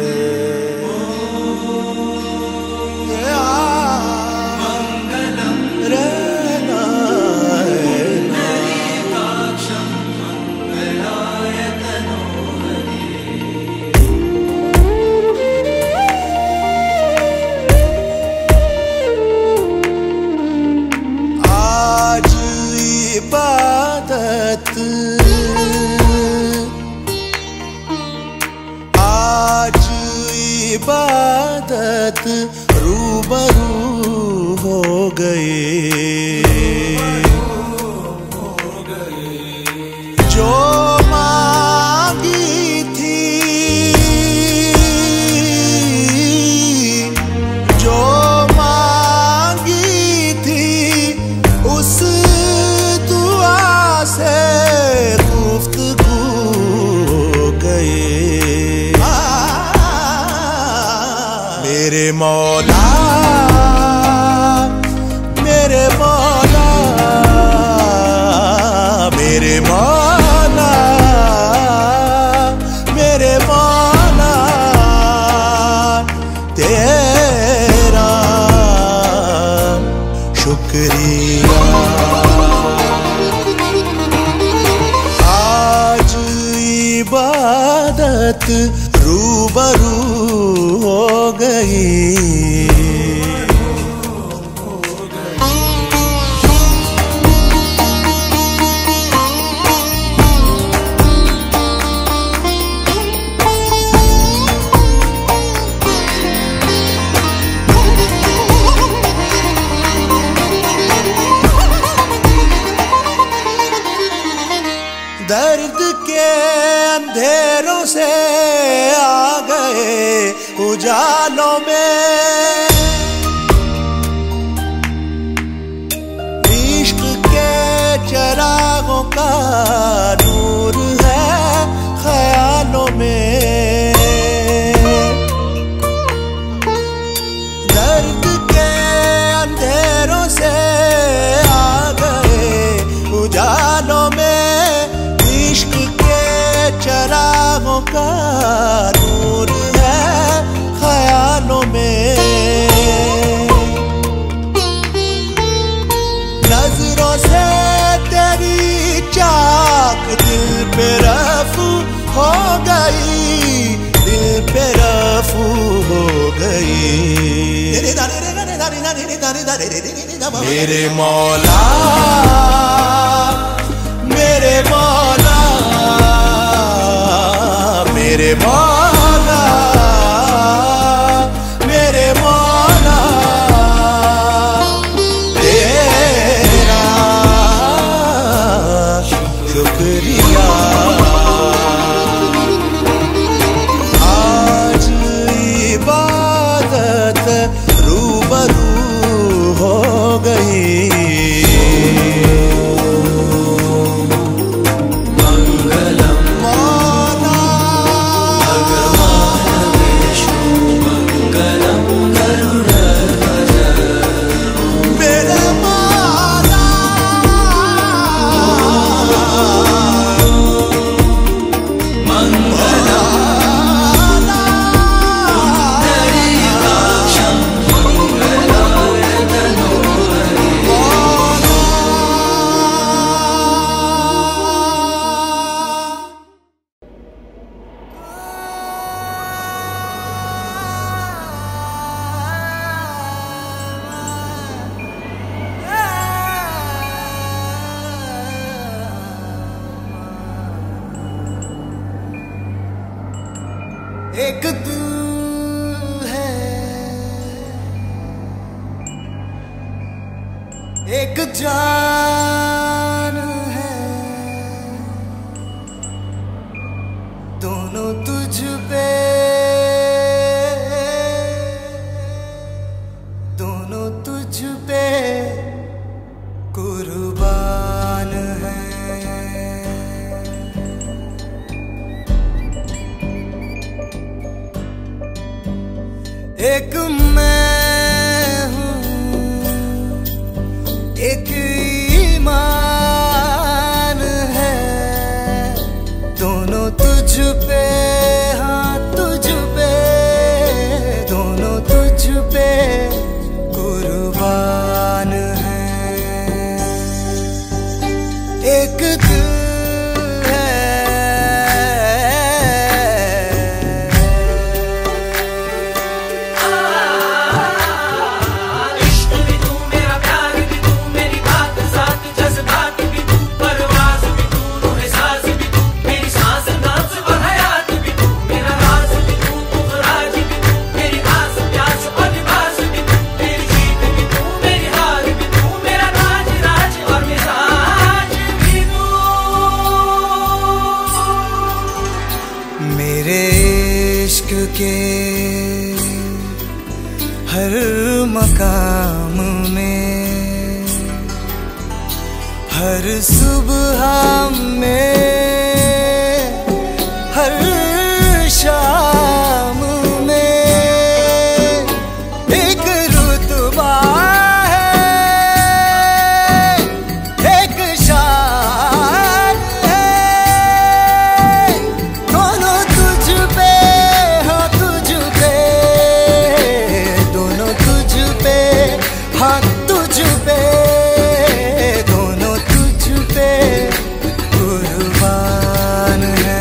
मंगलम
इबादत रूबरू हो गए। जो मांगी थी, जो मांगी थी, उस दुआ से गुफ्तगू हो गए। मेरे मौला, मेरे मौला, मेरे मौला, मेरे मौला, तेरा शुक्रिया। आज इबादत रूबरू हो गई। दर्द के अंधेरों से आ गए उजालों में, इश्क के चरागों का नूर है ख्यालों में। दर्द के अंधेरों से आ गए उजालों में, इश्क के चरागों का नूर है ख्यालों में। नजरों से तेरी चाक दिल पे रफू हो गई, दिल पे रफू हो गई। मेरे मौला, मेरे मौला, मेरे मौला, मेरे मौला, तेरा शुक्रिया। आज इबादत रूबरू हो गई। एक दिल है, एक जान है, दोनों तुझ पे, दोनों तुझ पे कुर्बान है। एक मैं हूँ, एक ईमान है, दोनों तुझ पे, हाँ तुझ पे, दोनों तुझ पे कुर्बान है। एक दिल
जज्बात भी तू, परवाज़ भी तू, रूह साज़ भी तू, मेरी सांस नाज़ और हया
इश्क के हर मकाम में, हर सुबह में, हर शाम में एक रुतबा है, एक शान है। दोनों तुझ पे, हाँ तुझ पे, दोनों तुझ पे, हाँ तुझ पे, दोनों तुझ पे कुर्बान है।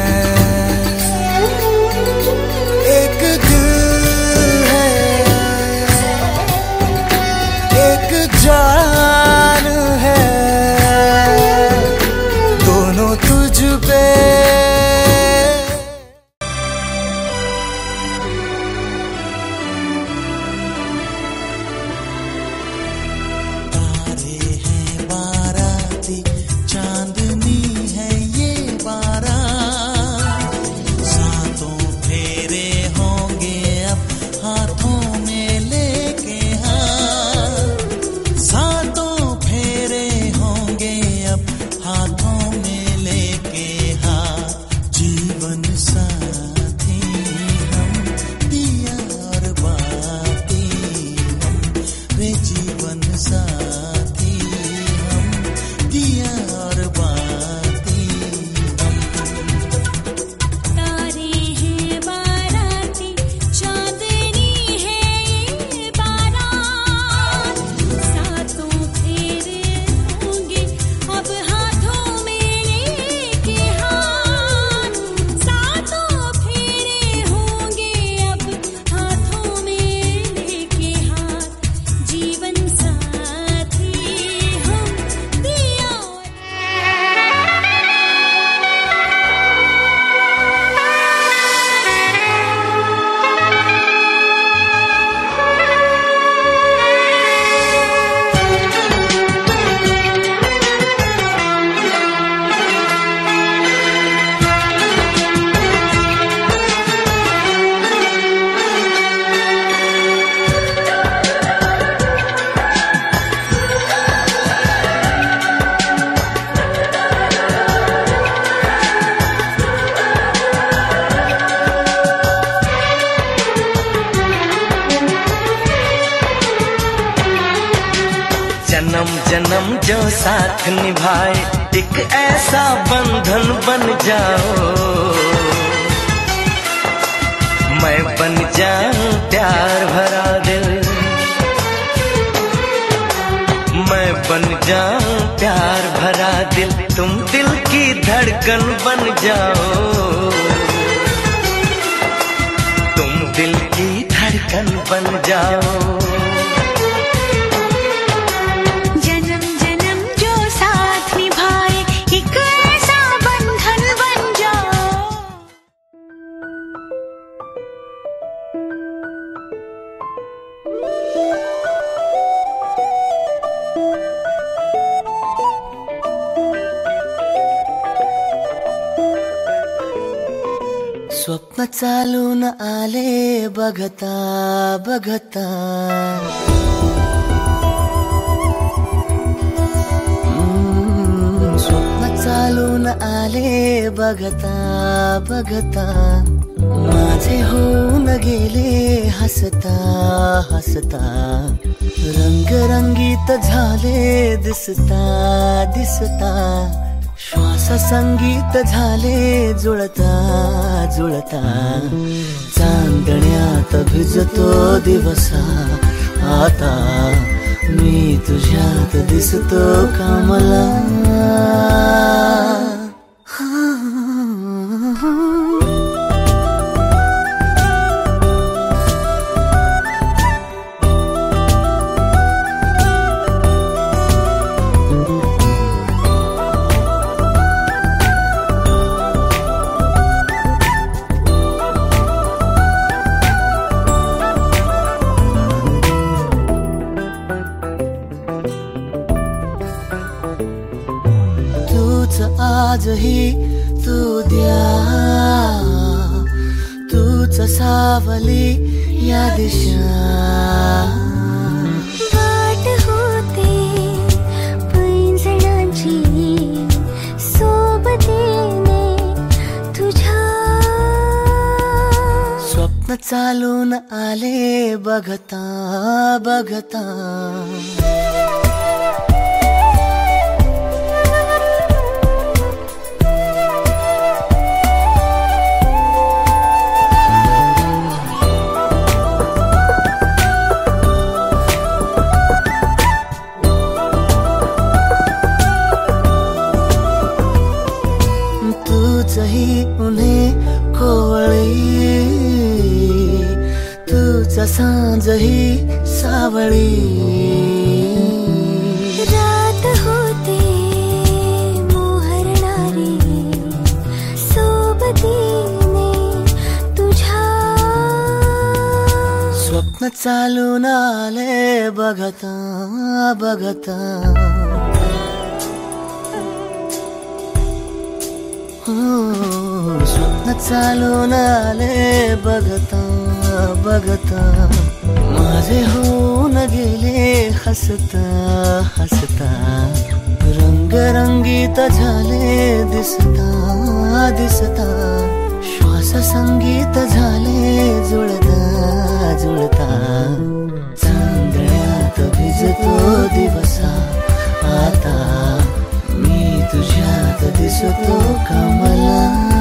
एक दिल है, एक जान है, दोनों तुझ पे।
चांदनी है ये बारात, सातों फेरे होंगे अब हाथों में लेके हाथ, सातों फेरे होंगे अब हाथों में लेके हाथ। जीवन साथी हम, दिया और बाती हम, वे जीवन साथी हम, दिया और बाती हम।
तारे हैं बाराती, चांदनी है ये बारात, सातों फेरे होंगे अब हाथों में लेके हाथ, सातों फेरे होंगे अब हाथों में लेके हाथ। जीवन साथी हम, दिया और
जन्म जन्म जो साथ निभाए, एक ऐसा बंधन बन जाओ। मैं बन जाऊं प्यार भरा दिल, मैं बन जाऊं प्यार भरा दिल, तुम दिल की धड़कन बन जाओ, तुम दिल की धड़कन बन जाओ।
जन्म जन्म जो साथ निभाए, एक ऐसा बंधन बन जाओ।
स्वप्न चालून आले बघता बघता, हम्म, स्वप्न चालून आले बघता बघता, माझे होऊन गेले हसता हसता, रंगरंगीत झाले दिसता दिसता, श्वास संगीत झाले जुळता जुळता, चांदण्यात भिजतो दिवसा आता, मी तुझ्यात दिसतो कामला. आजही तू द्या, तूच
सावली या दिशा
वाट होते पैंजणांची सोबतीने तुझ्या
स्वप्न चालून आले बघता बघता तुझही उन्हे कोवळी तुझा सांजही सावळी
रात होते मोहरणारी सोबतीने तुझ्या
स्वप्न चालून आले बघता बघता स्वप्न चालून आले बघता बघता माझे होऊन गेले हसता हसता रंगरंगीत झाले दिसता दिसता श्वास संगीत झाले जुळता जुळता चांदण्यात भिजतो दिवसा आता मी तुझ्यात दिसतो कमला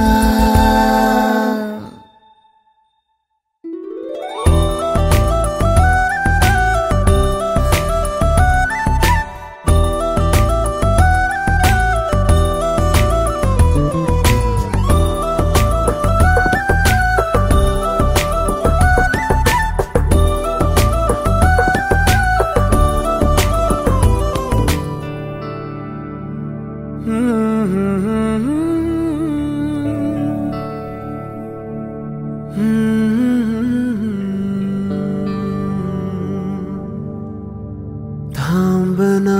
थांबना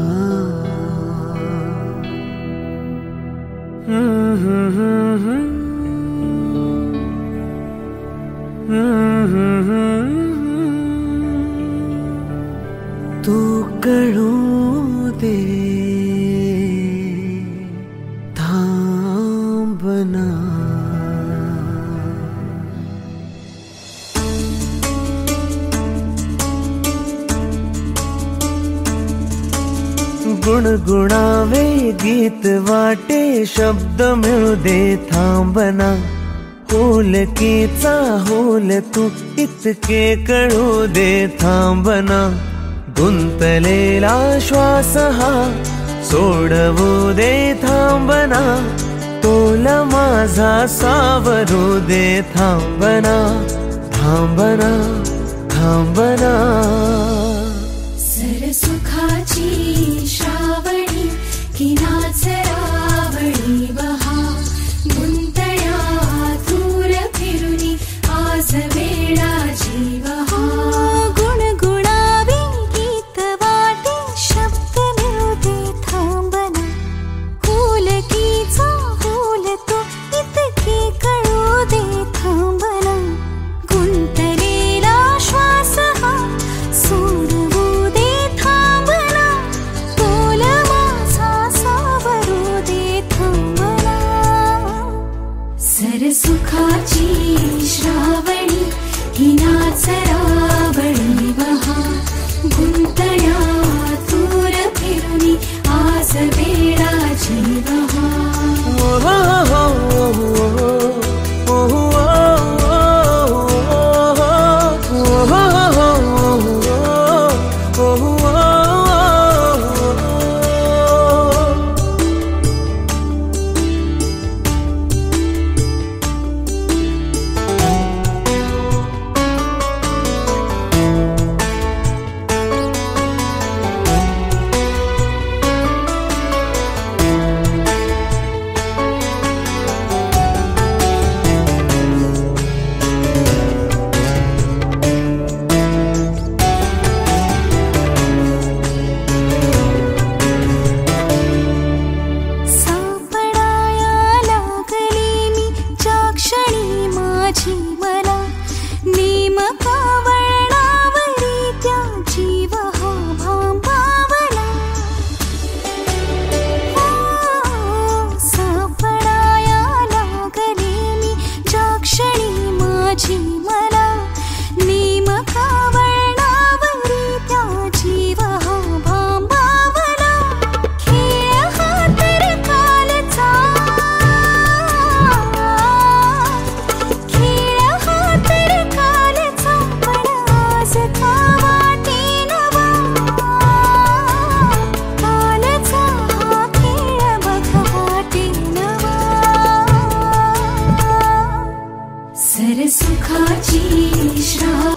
तू कळू दे थांबना गुणगुणावे गीत वाटे शब्द मिळू दे थांबना होलकीचा होल तू इतके कळू दे थांबना गुंतलेला श्वास हा सोडवू दे थांबना तोल माझा सावरू दे थांबना थांबना थांबना
सरसुखाची श्रावणी की नाचरावणी बहा गुंतया दूर फिरुनी आज वेळा जीवहा
गुणगुणावे गीत वाटे शब्द मिळू दे थांबना होलकीचा होल तो इतके कळू दे थांबना गुंतलेला श्वास हा सोडवू दे थांबना तोल माझा सावरू दे थांबना सरसुखाची श्रावणी ही नाचरावणी बहा गुंतया दूर फिरुनी आज वेळा जीवहा मेघाची श्राव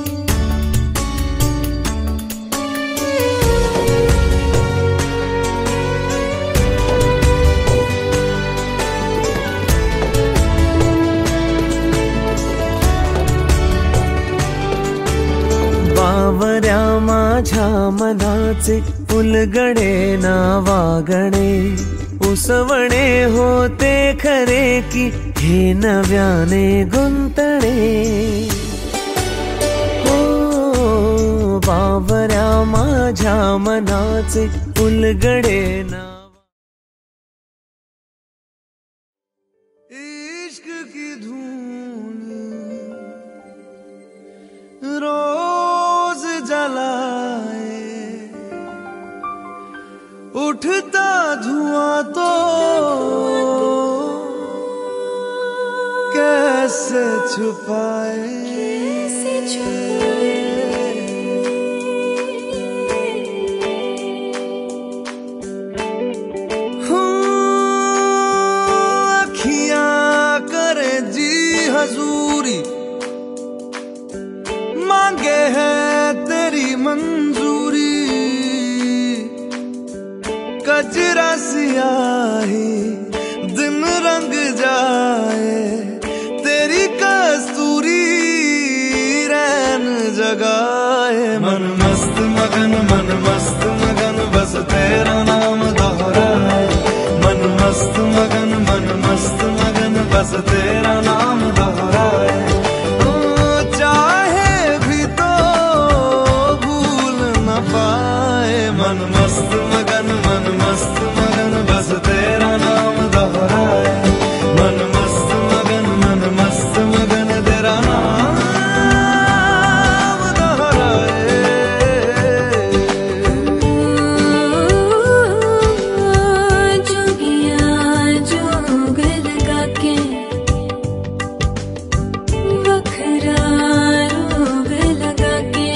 बावऱ्या माझ्या मनाचे उलगडे ना वागणे उसवणे होते खरे की हे नव्याने गुंतणे हो बावऱ्या माझ्या मनाचे उलगडे ना
इश्क की धून रोज जलाए उठता धुआं तो कैसे छुपाए कैसे छुपाए अखियां करे जी हजूरी मांगे है तेरी मंजूरी कजरा सियाही दिन रंग जाए तेरी कस्तूरी रैन जगाए मन मस्त मगन मन मस्त मगन बस तेरा नाम दोहराए मन मस्त मगन मन मस्त मगन बस तेरा नाम दोहराए चाहे भी तो भूल न पाए मन मस्त मगन मन मस्त मगन बस तेरा नाम दोहराए मन मस्त मगन मन मस्त मगन तेरा नाम दोहराए
जोगिया जोग लगा के वखरा रोग लगा के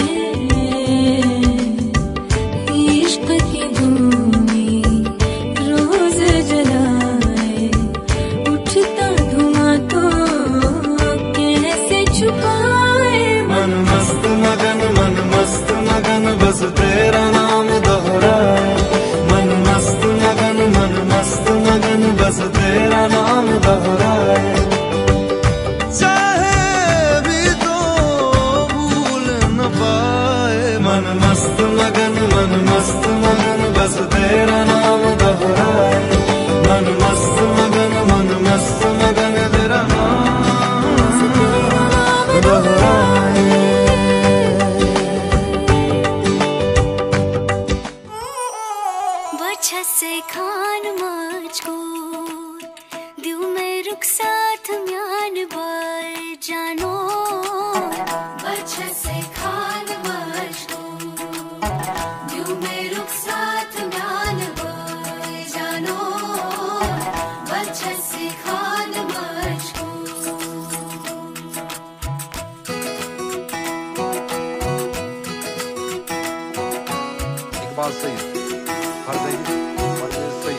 इश्क की भूमि रोज जलाए उठता धुआं तो कैसे छुपाए
मन मस्त मगन मन मस्त मगन बस तेरा नाम दोहराए मन मस्त मगन मन मस्त मगन बस तेरा नाम दोहराए चाहे भी तो भूल न पाए मन मस्त मगन मन मस्त मगन बस तेरा नाम दोहराए मन मस्त मगन मन मस्त मगन तेरा नाम दोहराए
बच्चा से खान मुझको दिल में रुख साथ म्यान बार जानो बच्चा से खान मुझको दिल में रुख साथ म्यान बार जानो बच्चा से खान मुझको
एक बात सही हर सही सही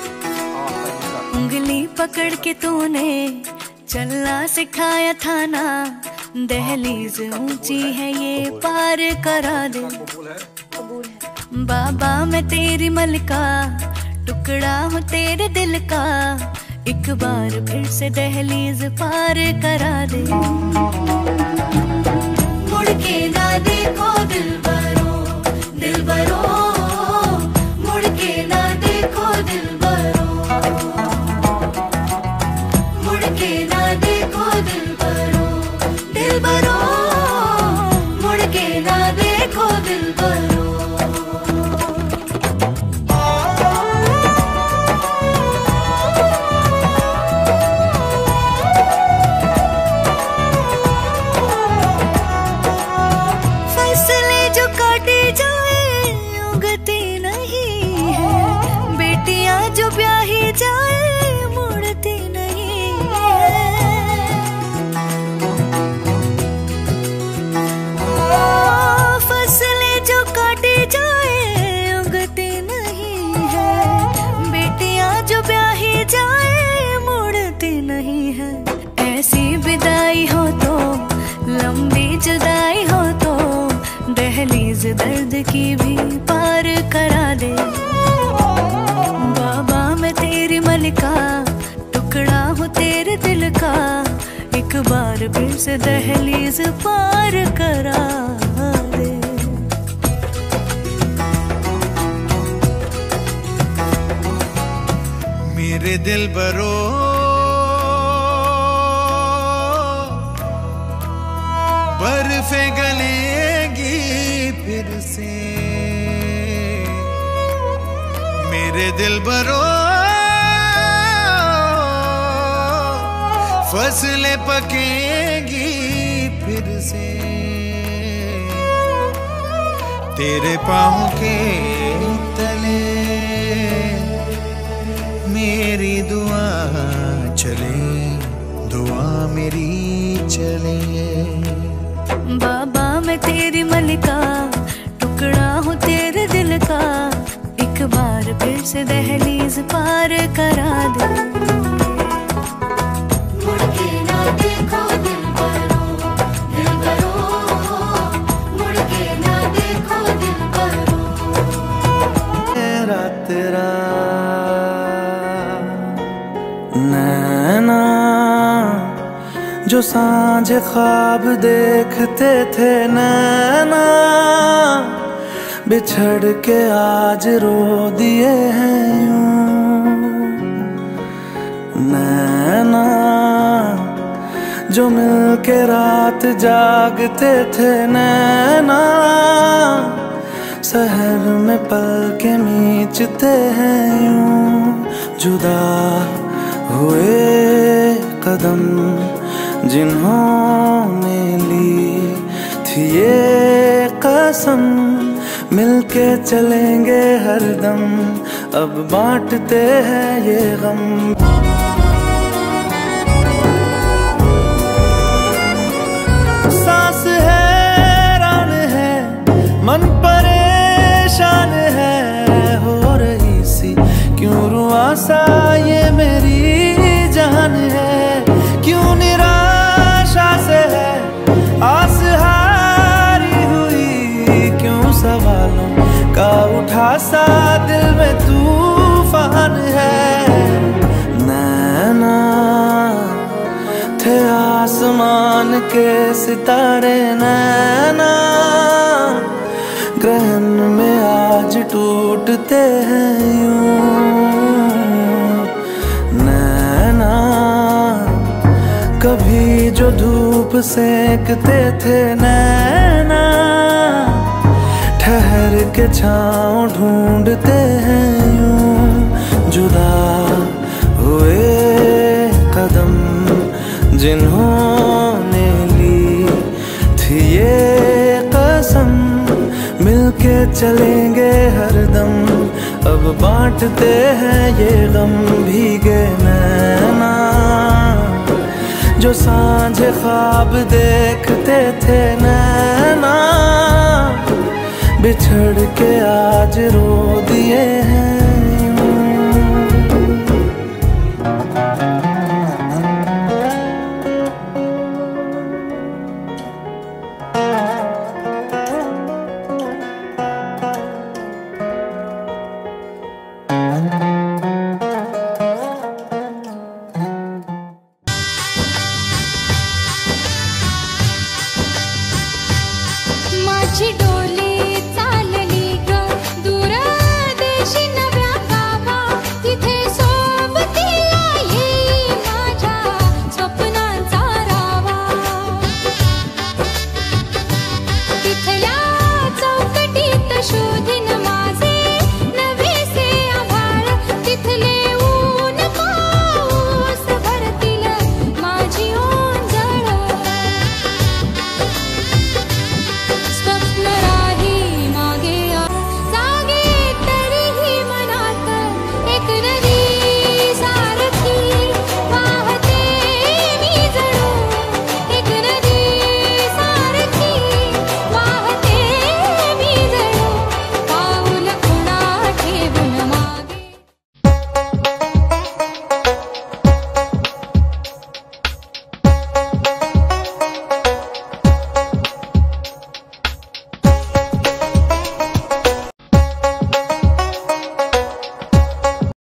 उंगली पकड़ के तूने चलना सिखाया था ना दहलीज ऊंची है ये पार करा दे बाबा मैं तेरी मलका टुकड़ा हूँ तेरे दिल का एक बार फिर से दहलीज पार करा दे मुड़ के ना देखो दिल बरो दिल बरो मुड़ के ना देखो दिल बरो मुड़ के ना देखो दिल बरो दिल बरो मुड़ के ना देखो दिल बरो फैसले जो काटे जाए उगती नहीं है बेटियां जो ब्याही जाए मुड़ती नहीं है फसले जो काटे जाए उगती नहीं है बेटियां जो ब्याही जाए मुड़ती नहीं है ऐसी विदाई हो तो जुदाई हो तो दहलीज दर्द की भी पार करा दे। बाबा मैं तेरी मलिका, टुकड़ा हूँ तेरे दिल का, एक बार फिर से दहलीज पार करा दे।
मेरे दिल बरो बर्फे गलेगी फिर से, मेरे दिल बरो फसलें पकेगी फिर से, तेरे पाँव के तले मेरी दुआ चले, दुआ मेरी चले।
बाबा मैं तेरी मलिका, टुकड़ा हूँ तेरे दिल का, एक बार फिर से दहलीज पार करा दे।
मुड़ के ना देखो दिल बरो, दिल बरो, मुड़ के ना देखो दिल बरो।
तेरा तेरा नैना जो सांझ ख्वाब देखते थे नैना, बिछड़ के आज रो दिए हैं यूं। नैना जो मिल के रात जागते थे नैना, शहर में पल के मीचते हैं यूं। जुदा हुए कदम जिन्होंने ली थी ये कसम, मिलके चलेंगे हरदम, अब बांटते हैं ये गम। सांस हैरान है, मन परेशान है, हो रही सी क्यों रुआसा ये मेरी जान है। क्यों निराशा से है आस हारी हुई, क्यों सवालों का उठा सा दिल में तूफान है। नैना थे आसमान के सितारे नैना, ग्रहण में आज टूटते हैं यूं। नैना कभी जो धूप सेकते थे नैना, ठहर के छाँव ढूंढते हैं यूं। जुदा हुए कदम जिन्होंने ली थी ये कसम, मिलके चलेंगे हरदम, अब बांटते हैं ये गम। भीगे नैना जो सांझ ख्वाब देखते थे नैना, बिछड़ के आज रो दिए हैं।
माझी डोळ्याची